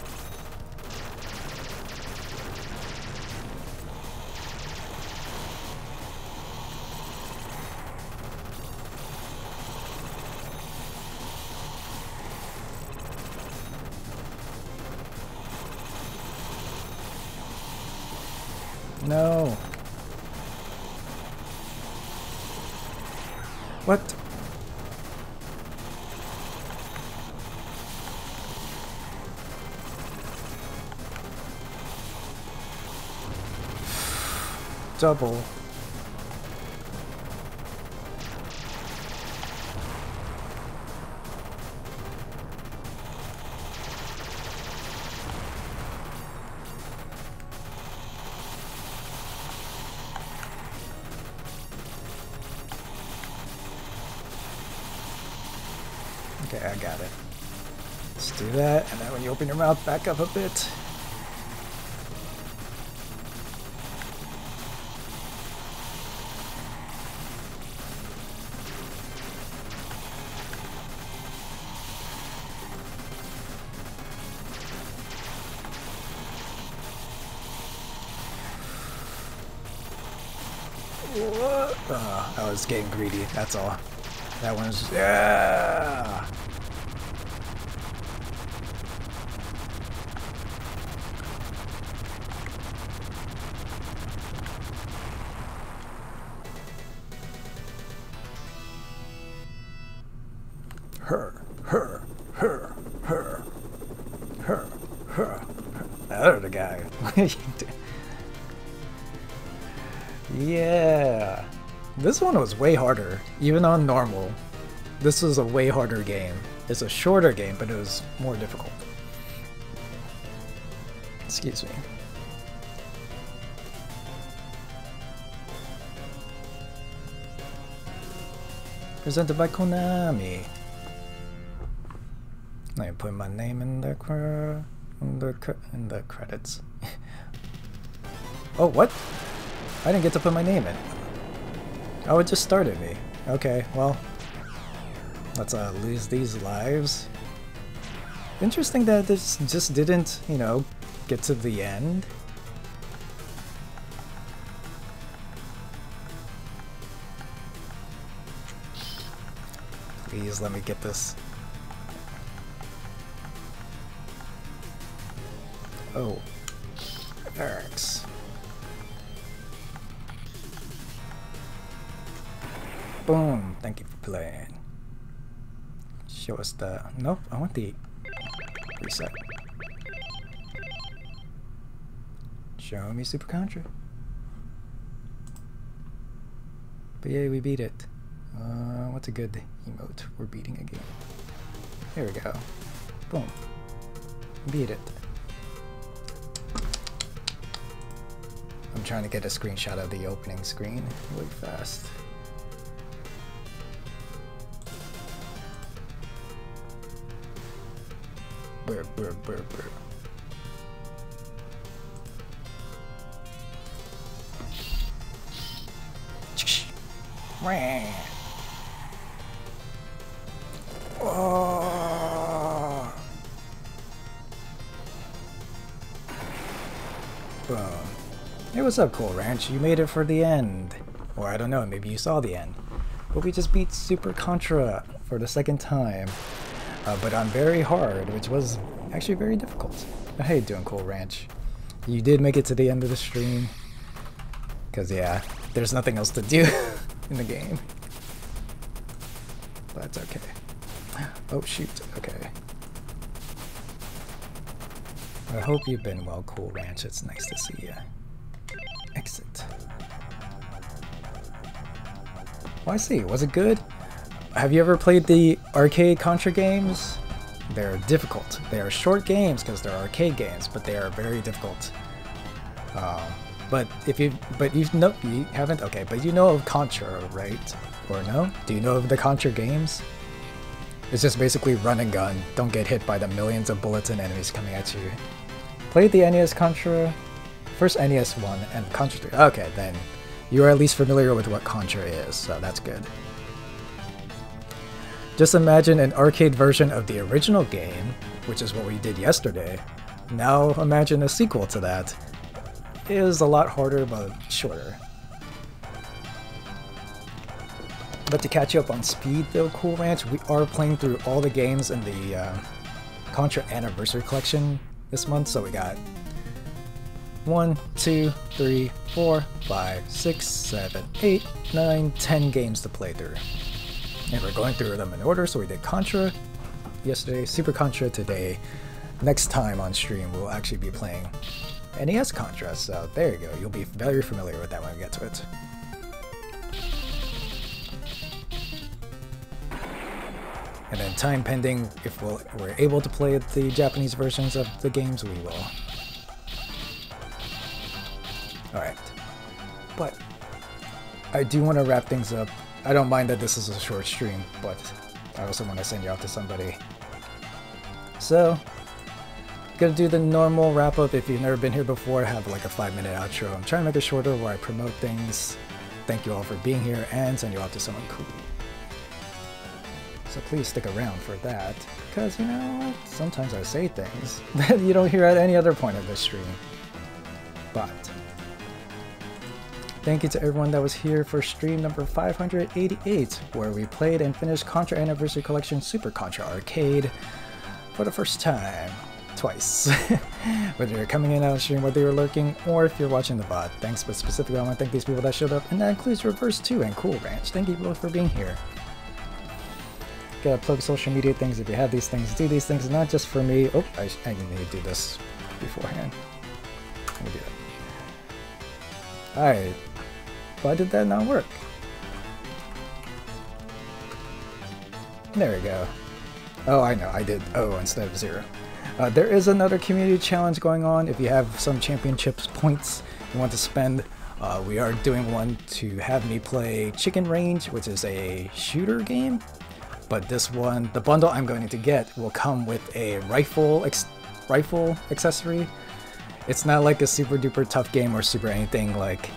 No. What? Double. Okay, I got it. Let's do that, and then when you open your mouth, back up a bit. Oh, I was getting greedy, that's all. That one's, yeah! Her, her, her, her, her, her. That other guy. Yeah. This one was way harder, even on normal. This was a way harder game. It's a shorter game, but it was more difficult. Excuse me. Presented by Konami. I put my name in the cr in the cr in the credits. Oh, what? I didn't get to put my name in. Oh, it just started me. Okay, well, let's uh, lose these lives. Interesting that this just didn't, you know, get to the end. Please let me get this. Oh, barracks. Boom! Thank you for playing. Show us the. Nope, I want the reset. Show me Super Contra. But yeah, we beat it. Uh, what's a good emote? We're beating a game. Here we go. Boom. Beat it. I'm trying to get a screenshot of the opening screen really fast. Brr, brr, brr, brr. Oh. Boom. Hey, what's up, Cool Ranch? You made it for the end. Or I don't know, maybe you saw the end. But we just beat Super Contra for the second time. Uh, but on very hard, which was actually very difficult. How you doing, Cool Ranch? You did make it to the end of the stream. Because, yeah, there's nothing else to do in the game. But that's okay. Oh, shoot. Okay. I hope you've been well, Cool Ranch. It's nice to see you. Exit. Well, I see. Was it good? Have you ever played the arcade Contra games? They're difficult. They are short games because they're arcade games, but they are very difficult. Um, but if you, but you know, you haven't. Okay, but you know of Contra, right? Or no? Do you know of the Contra games? It's just basically run and gun. Don't get hit by the millions of bullets and enemies coming at you. Played the N E S Contra, first N E S one and Contra three. Okay, then you are at least familiar with what Contra is, so that's good. Just imagine an arcade version of the original game, which is what we did yesterday. Now imagine a sequel to that. It is a lot harder, but shorter. But to catch you up on speed though, Cool Ranch, we are playing through all the games in the uh, Contra Anniversary Collection this month, so we got one, two, three, four, five, six, seven, eight, nine, ten games to play through. And we're going through them in order, so we did Contra yesterday, Super Contra today. Next time on stream, we'll actually be playing N E S Contra, so there you go. You'll be very familiar with that when we get to it. And then time pending, if we'll, we're able to play the Japanese versions of the games, we will. Alright. But I do want to wrap things up. I don't mind that this is a short stream, but I also want to send you off to somebody. So, gonna do the normal wrap up. If you've never been here before, have like a five minute outro. I'm trying to make it shorter where I promote things. Thank you all for being here and send you off to someone cool. So please stick around for that, because you know, sometimes I say things that you don't hear at any other point of this stream. But thank you to everyone that was here for stream number five hundred eighty-eight, where we played and finished Contra Anniversary Collection Super Contra Arcade for the first time. Twice. Whether you're coming in on stream, whether you're lurking, or if you're watching the V O D. Thanks, but specifically I want to thank these people that showed up, and that includes Reverse two and Cool Ranch. Thank you both for being here. Gotta plug social media things. If you have these things, do these things, not just for me. Oh, I, I need to do this beforehand. Let me do that. Alright. Why did that not work? There we go. Oh, I know. I did O instead of zero. Uh, there is another community challenge going on. If you have some championships points you want to spend, uh, we are doing one to have me play Chicken Range, which is a shooter game. But this one, the bundle I'm going to get, will come with a rifle ex rifle accessory. It's not like a super duper tough game or super anything like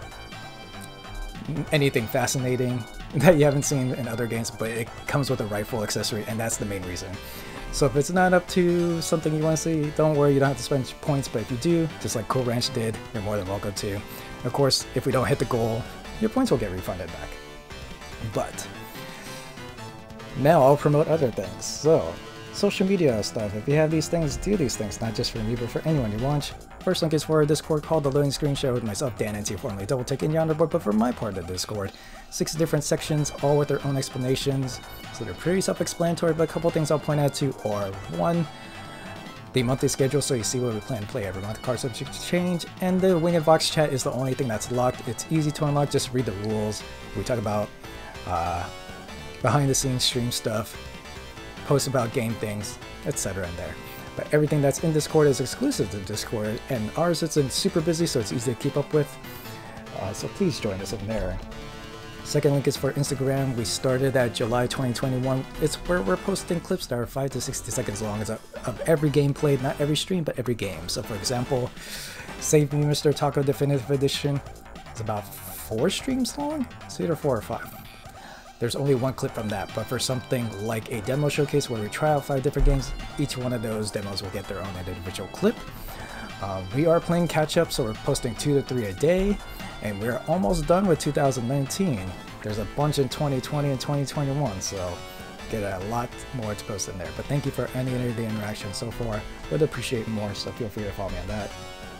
anything fascinating that you haven't seen in other games, but it comes with a rifle accessory, and that's the main reason. So if it's not up to something you want to see, don't worry, you don't have to spend points, but if you do, just like Cool Ranch did, you're more than welcome to. Of course, if we don't hit the goal, your points will get refunded back. But now I'll promote other things. So, social media stuff. If you have these things, do these things, not just for me, but for anyone you want. First link is for a Discord called The Loading Screen Show with myself, Dan N T, formerly Double Tick and Yonderboy, but for my part of the Discord. Six different sections, all with their own explanations. So they're pretty self-explanatory, but a couple things I'll point out to are, one, the monthly schedule, so you see what we plan to play every month. Card subject to change, and the Winged Vox chat is the only thing that's locked. It's easy to unlock, just read the rules. We talk about uh, behind the scenes stream stuff, posts about game things, et cetera in there. But everything that's in Discord is exclusive to Discord, and ours isn't super busy, so it's easy to keep up with. Uh, so please join us in there. Second link is for Instagram. We started at July twenty twenty-one. It's where we're posting clips that are five to sixty seconds long of, of every game played, not every stream, but every game. So for example, Save Me Mister Taco Definitive Edition is about four streams long? It's either four or five. There's only one clip from that, but for something like a demo showcase where we try out five different games, each one of those demos will get their own individual clip. Uh, we are playing catch up, so we're posting two to three a day, and we're almost done with two thousand nineteen. There's a bunch in twenty twenty and twenty twenty-one, so get a lot more to post in there. But thank you for any of the interaction so far. Would appreciate more, so feel free to follow me on that.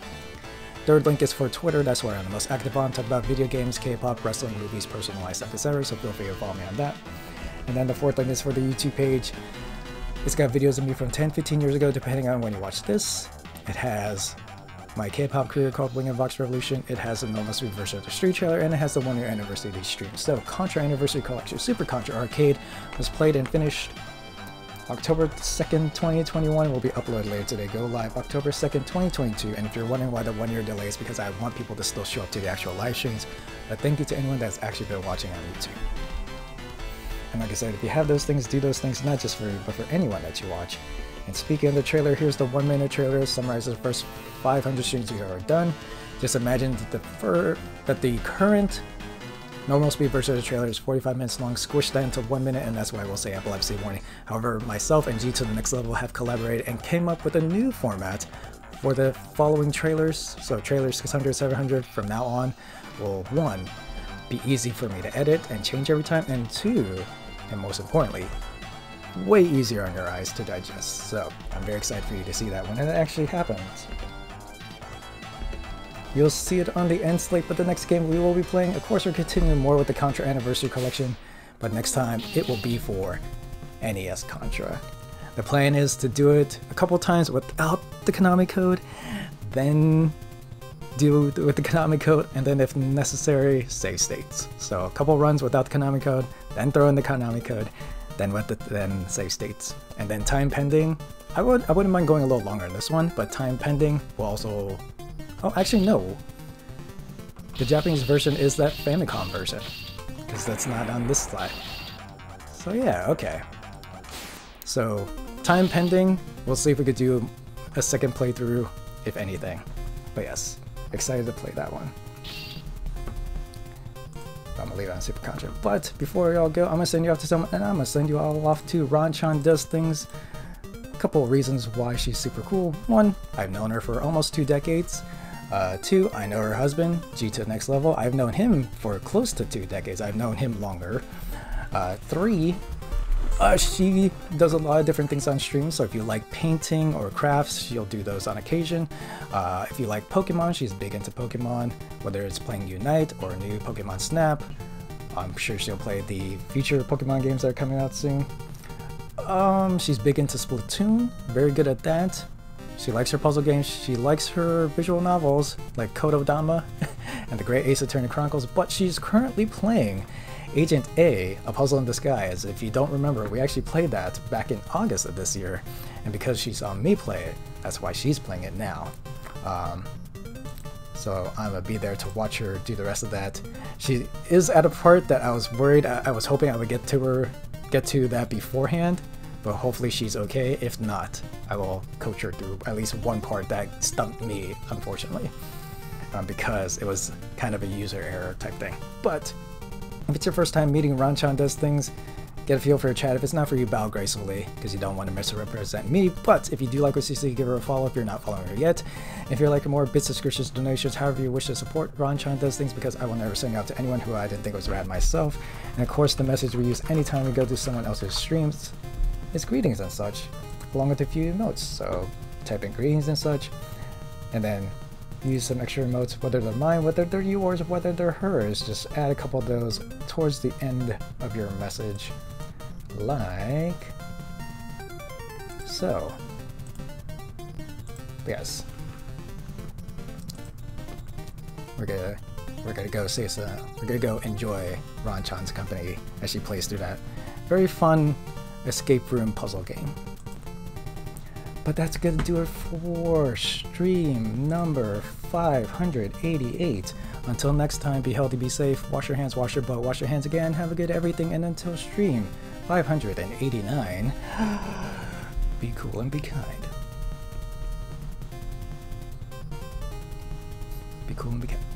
Third link is for Twitter. That's where I'm the most active on. Talk about video games, K-pop, wrestling, movies, personal life stuff, et cetera. So feel free to follow me on that. And then the fourth link is for the YouTube page. It's got videos of me from ten, fifteen years ago, depending on when you watch this. It has my K-pop career called Winged Vox Revolution. It has a normal stream version of the street trailer, and it has the one year anniversary of these streams. So Contra Anniversary Collection Super Contra Arcade was played and finished October second, twenty twenty-one. Will be uploaded later today. Go live October second, twenty twenty-two. And if you're wondering why the one year delay is because I want people to still show up to the actual live streams. But thank you to anyone that's actually been watching on YouTube. And like I said, if you have those things, do those things, not just for you, but for anyone that you watch. And speaking of the trailer, here's the one minute trailer, summarizes the first five hundred streams you are done. Just imagine that the, fir that the current normal speed version of the trailer is forty-five minutes long, squished that into one minute, and that's why we'll say epilepsy warning. However, myself and G to the Next Level have collaborated and came up with a new format for the following trailers. So trailers six hundred, seven hundred from now on will, one, be easy for me to edit and change every time, and two, and most importantly, way easier on your eyes to digest. So I'm very excited for you to see that when it actually happens. You'll see it on the end slate, but the next game we will be playing, of course, we're continuing more with the Contra Anniversary Collection, but next time it will be for N E S Contra. The plan is to do it a couple times without the Konami code, then do with the Konami code, and then if necessary, save states. So a couple runs without the Konami code, then throw in the Konami code, then with the then save states, and then time pending. I would I wouldn't mind going a little longer in this one, but time pending will also. Oh, actually no. The Japanese version is that Famicom version, because that's not on this slide. So yeah, okay. So time pending. We'll see if we could do a second playthrough, if anything. But yes, excited to play that one. I'm gonna leave it on Super Contra. But before y'all go, I'm gonna send you off to someone, and I'm gonna send you all off to Ron-chan Does Things. A couple of reasons why she's super cool. One, I've known her for almost two decades. Uh, two, I know her husband, G to the Next Level. I've known him for close to two decades. I've known him longer. Uh, three, uh, she does a lot of different things on stream. So if you like painting or crafts, she'll do those on occasion. Uh, if you like Pokemon, she's big into Pokemon, whether it's playing Unite or new Pokemon Snap. I'm sure she'll play the future Pokemon games that are coming out soon. Um, she's big into Splatoon, very good at that. She likes her puzzle games, she likes her visual novels like Kododama and The Great Ace Attorney Chronicles, but she's currently playing Agent A, A Puzzle in Disguise. If you don't remember, we actually played that back in August of this year, and because she saw me play it, that's why she's playing it now. Um, so I'm gonna be there to watch her do the rest of that. She is at a part that I was worried, I, I was hoping I would get to her, get to that beforehand, but hopefully she's okay. If not, I will coach her through at least one part that stumped me, unfortunately, um, because it was kind of a user error type thing. But if it's your first time meeting Ron-chan Does Things, get a feel for her chat. If it's not for you, bow gracefully, because you don't want to misrepresent me. But if you do like what you see, give her a follow if you're not following her yet. If you're like more bits, subscriptions, donations, however you wish to support Ron-chan Does Things, because I will never send it out to anyone who I didn't think was rad myself. And of course, the message we use anytime we go to someone else's streams is greetings and such, along with a few emotes. So type in greetings and such, and then use some extra emotes, whether they're mine, whether they're yours, whether they're hers. Just add a couple of those towards the end of your message, like so. Yes, we're gonna we're gonna go see some, we're gonna go enjoy Ron-chan's company as she plays through that very fun escape room puzzle game. But that's gonna do it for stream number five hundred eighty-eight. Until next time, be healthy, be safe, wash your hands, wash your butt, wash your hands again, have a good everything, and until stream five hundred eighty-nine, be cool and be kind. Be cool and be kind.